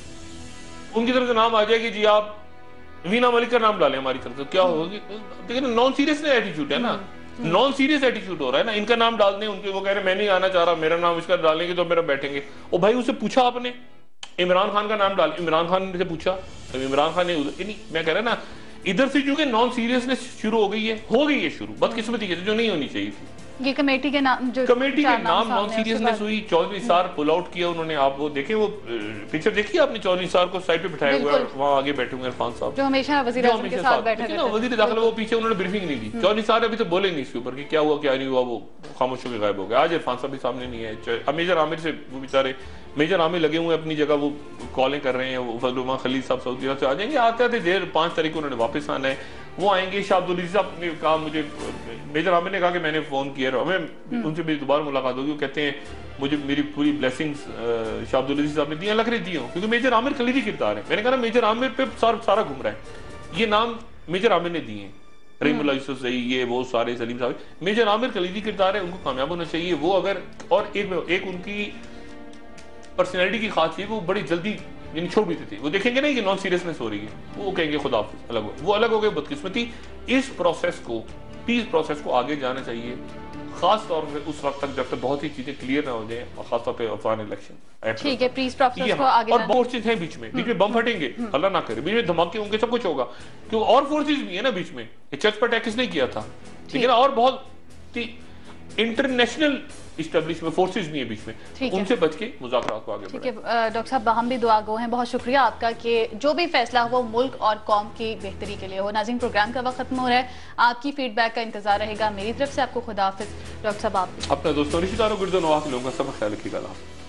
उनकी तरफ से नाम आ जाए कि जी आप वीना मलिक का नाम डालें हमारी तरफ से, क्या होगी? देखिए नॉन सीरियस एटीट्यूड है ना, नॉन सीरियस एटीट्यूड हो रहा है ना। इनका नाम डाल दें, उनके वो कह रहे मैं नहीं आना चाह रहा, मेरा नाम इसका डालेंगे तो मेरा बैठेंगे। ओ भाई, उससे पूछा आपने? इमरान खान का नाम डाल, इमरान खान से पूछा, इमरान खान ने नहीं, मैं कह रहा ना इधर से चूंकि नॉन सीरियसनेस शुरू हो गई है शुरू, बदकिस्मती की जो नहीं होनी चाहिए थी। ये कमेटी के नाम, जो कमेटी के नाम नॉन सीरियसनेस हुई। चौधरी सार पुल आउट किया उन्होंने। आप वो देखें, वो पिक्चर देखिए आपने, चौधरी सार को साइड पे बिठाया हुआ है, वहां आगे बैठे हुए इरफान साहब, जो हमेशा वजीर आज़म के साथ बैठे थे। वजीर दाखिला, वो पीछे उन्होंने ब्रीफिंग नहीं दी। चौधरी सार अभी तो बोले नहीं इसके ऊपर कि क्या हुआ क्या नहीं हुआ, वो खामोश होकर गायब हो गया। आज इरफान साहब भी सामने नहीं है। मेजर आमिर से वो बेचारे मेजर आमिर लगे हुए अपनी जगह, वो कॉलें कर रहे हैं। वो फजलुल्लाह खलील साहब सऊदी अरब से आ जाएंगे, आते आते देर 5 तारीख को उन्होंने वापस आना है, वो आएंगे। शाह अब्दुल अजीज साहब ने कहा, मुझे मेजर आमिर ने कहा कि मैंने फोन किया, हमें उनसे मेरी दोबारा मुलाकात होगी। वो कहते हैं मुझे मेरी पूरी ब्लेसिंग्स शाह अब्दुल अजीज साहब ने दी, लग रही दी हो, क्योंकि मेजर आमिर खलीदी किरदार है। मैंने कहा मेजर आमिर पे सारा घूम रहा है, ये नाम मेजर आमिर ने दिए हैं, रहीमुल्लाह यूसुफ सही, ये वो सारे, सलीम साहब, मेजर आमिर खलीदी किरदार है, उनको कामयाब होना चाहिए। वो अगर, और एक उनकी पर्सनैलिटी की खास चीज वो बड़ी जल्दी यानी छोड़ भी देती है। वो देखेंगे नहीं कि नॉन सीरियसनेस हो रही है, वो कहेंगे खुदा हाफिज़, अलग हो, वो अलग हो गए, बदकिस्मती। इस प्रोसेस को, पीस प्रोसेस को आगे जाना चाहिए, खास तौर पे उस वक्त तक जब तक बहुत ही चीजें क्लियर ना हो जाए, और खास तौर पे अफगान इलेक्शन। ठीक है, पीस प्रोसेस को आगे और फोर्सेस हैं बीच में बम फटेंगे, अल्लाह ना करे, बीच में धमाके होंगे, सब कुछ होगा, क्यों और फोर्सेस भी है ना बीच में। चर्च पर अटैक किसने किया था, ठीक है ना, और बहुत इंटरनेशनल इस्टेब्लिशमेंट फोर्सेस भी है बीच में, उनसे बच के मुज़ाकरात को आगे बढ़ाएं। ठीक है डॉक्टर साहब, हम भी दुआ गो हैं, बहुत शुक्रिया आपका कि जो भी फैसला हो वो मुल्क और कौम की बेहतरी के लिए हो। नाज़रीन, प्रोग्राम का वक्त खत्म हो रहा है, आपकी फीडबैक का इंतजार रहेगा। मेरी तरफ से आपको खुदा हाफिज़। डॉक्टर साहब, आप अपना दोस्तों रिश्तेदारों, गुर्दो नवाज लोगों का सब ख्याल रखिएगा।